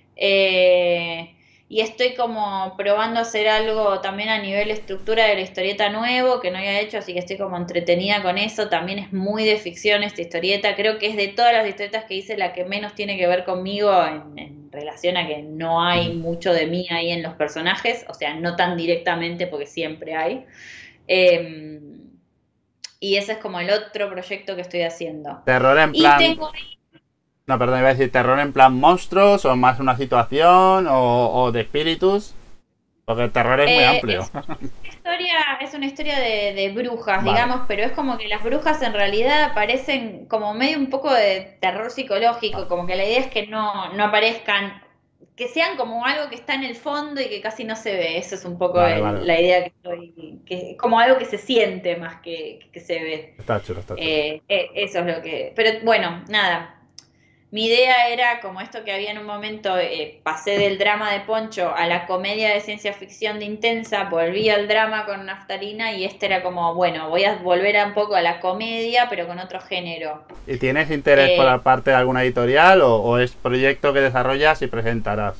Eh, y estoy como probando hacer algo también a nivel estructura de la historieta nuevo que no había hecho, así que estoy como entretenida con eso. También es muy de ficción esta historieta. Creo que es de todas las historietas que hice la que menos tiene que ver conmigo en, en relación a que no hay Ujú. mucho de mí ahí en los personajes, o sea, no tan directamente porque siempre hay. Eh, y ese es como el otro proyecto que estoy haciendo. Terror en Y plan, tengo no, perdón, iba a decir terror en plan monstruos o más una situación o, o de espíritus, porque el terror es muy Eh, amplio. es, historia, es una historia de, de brujas, Vale, digamos, pero es como que las brujas en realidad aparecen como medio un poco de terror psicológico, vale, como que la idea es que no, no aparezcan, que sean como algo que está en el fondo y que casi no se ve. Eso es un poco vale, vale, el- vale. la idea que estoy, que como algo que se siente más que, que se ve. Está chulo, está chulo. Eh, eh, eso es lo que. Pero bueno, nada. Mi idea era, como esto que había en un momento, eh, pasé del drama de Poncho a la comedia de ciencia ficción de Intensa, volví al drama con Naftalina y este era como, bueno, voy a volver a un poco a la comedia, pero con otro género. ¿Y tienes interés por Eh, la parte de alguna editorial o, o es proyecto que desarrollas y presentarás?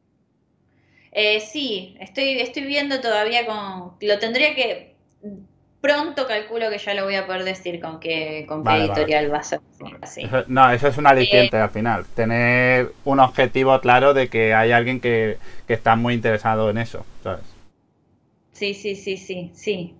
eh, sí, estoy, estoy viendo todavía con, lo tendría que, pronto calculo que ya lo voy a poder decir con qué, con qué Vale, vale. editorial va a ser. Vale. Así. Eso- no, eso es un Eh, aliciente al final. Tener un objetivo claro de que hay alguien que, que está muy interesado en eso, ¿sabes? sí, sí, sí, sí, sí.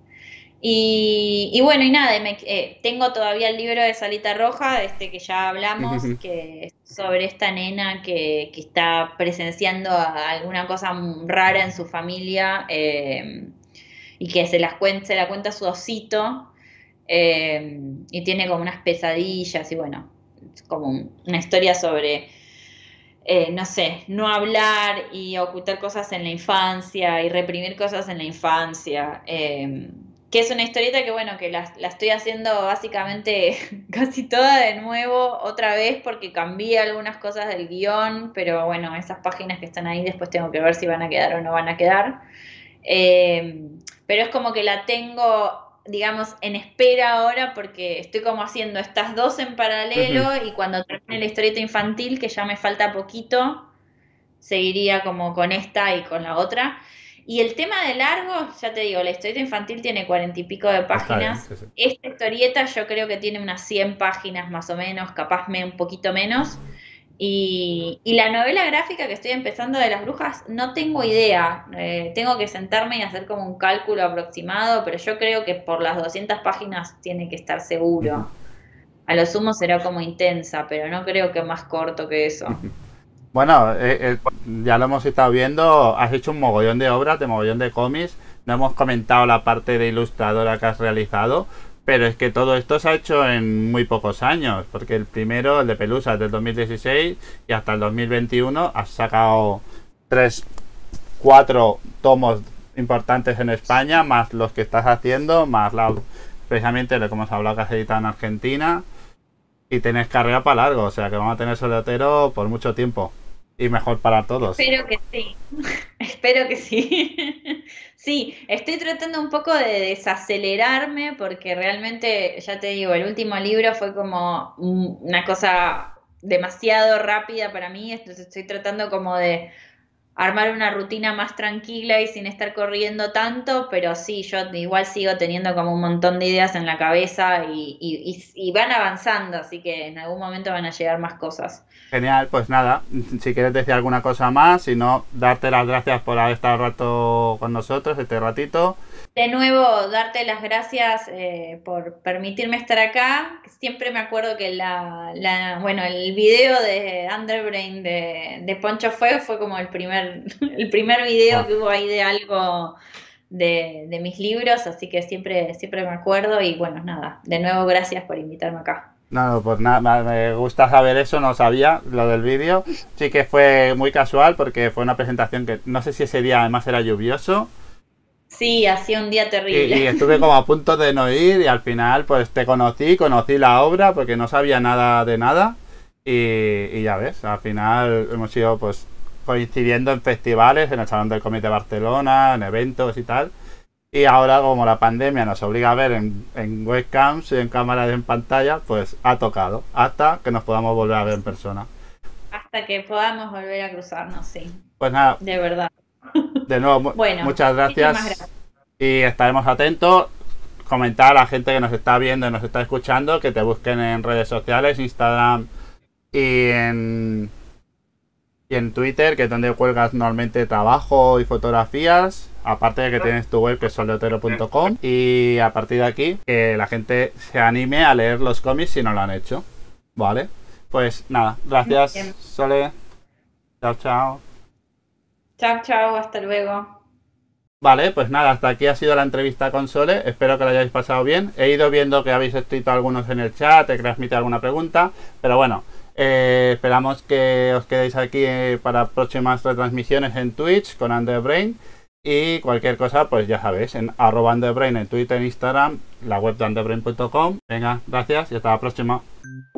Y, y bueno, y nada, y me- eh, tengo todavía el libro de Salita Roja, este que ya hablamos, que es sobre esta nena que, que está presenciando a- alguna cosa m- rara en su familia eh, y que se las cuen- se la cuenta a su osito eh, y tiene como unas pesadillas y bueno, es como un- una historia sobre, eh, no sé, no hablar y ocultar cosas en la infancia y reprimir cosas en la infancia. Eh, que es una historieta que, bueno, que la, la estoy haciendo básicamente casi toda de nuevo otra vez porque cambié algunas cosas del guión, pero bueno, esas páginas que están ahí después tengo que ver si van a quedar o no van a quedar. Eh, pero es como que la tengo, digamos, en espera ahora porque estoy como haciendo estas dos en paralelo y cuando termine la historieta infantil, que ya me falta poquito, seguiría como con esta y con la otra. Y el tema de largo, ya te digo, la historieta infantil tiene cuarenta y pico de Está bien, páginas. sí, sí. Esta historieta yo creo que tiene unas cien páginas más o menos, capaz me un poquito menos. Y, y la novela gráfica que estoy empezando de las brujas, no tengo idea. Eh, tengo que sentarme y hacer como un cálculo aproximado, pero yo creo que por las doscientas páginas tiene que estar seguro. A lo sumo será como intensa, pero no creo que más corto que eso. Bueno, eh, eh, ya lo hemos estado viendo, has hecho un mogollón de obras, de mogollón de cómics, no hemos comentado la parte de ilustradora que has realizado, Pero es que todo esto se ha hecho en muy pocos años, porque el primero, el de Pelusa, es del dos mil dieciséis y hasta el dos mil veintiuno has sacado tres, cuatro tomos importantes en España, más los que estás haciendo, más la, precisamente lo que hemos hablado que has editado en Argentina, y tenés carrera para largo, o sea que vamos a tener Soleotero por mucho tiempo. Y mejor para todos. Espero que sí. Espero que sí. Sí, estoy tratando un poco de desacelerarme porque realmente, ya te digo, el último libro fue como una cosa demasiado rápida para mí, entonces estoy tratando como de armar una rutina más tranquila y sin estar corriendo tanto, pero sí, yo igual sigo teniendo como un montón de ideas en la cabeza y, y, y, y van avanzando, así que en algún momento van a llegar más cosas. Genial, pues nada, si quieres decir alguna cosa más, si no, darte las gracias por haber estado un rato con nosotros, este ratito. De nuevo, darte las gracias eh, por permitirme estar acá. Siempre me acuerdo que la, la bueno, el video de Underbrain de, de Poncho Fuego fue como el primer, el primer video Ah. que hubo ahí de algo de, de mis libros, así que siempre, siempre me acuerdo y bueno, nada, de nuevo gracias por invitarme acá. No, pues nada, me gusta saber eso, no sabía lo del vídeo. Sí que fue muy casual porque fue una presentación que no sé si ese día además era lluvioso. Sí, hacía un día Y, terrible. y estuve como a punto de no ir y al final pues te conocí, conocí la obra porque no sabía nada de nada. Y, y ya ves, al final hemos ido pues coincidiendo en festivales, en el Salón del Cómic de Barcelona, en eventos y tal. Y ahora, como la pandemia nos obliga a ver en, en webcams y en cámaras en pantalla, pues ha tocado. Hasta que nos podamos volver a ver en persona. Hasta que podamos volver a cruzarnos, sí. Pues nada, De verdad. de nuevo, mu Bueno, muchas gracias. gracias. Y estaremos atentos. Comentar a la gente que nos está viendo y nos está escuchando que te busquen en redes sociales, Instagram y en, y en Twitter, que es donde cuelgas normalmente trabajo y fotografías. Aparte de que tienes tu web que es soleotero punto com. Y a partir de aquí, que la gente se anime a leer los cómics si no lo han hecho. ¿Vale? Pues nada, gracias, Sole. Chao, chao. Chao, chao, hasta luego. Vale, pues nada, hasta aquí ha sido la entrevista con Sole. Espero que lo hayáis pasado bien. He ido viendo que habéis escrito algunos en el chat, he transmitido alguna pregunta. Pero bueno, eh, esperamos que os quedéis aquí eh, para próximas retransmisiones en Twitch con Underbrain. Y cualquier cosa, pues ya sabéis, en arroba Underbrain en Twitter, en Instagram, la web de underbrain punto com. Venga, gracias y hasta la próxima.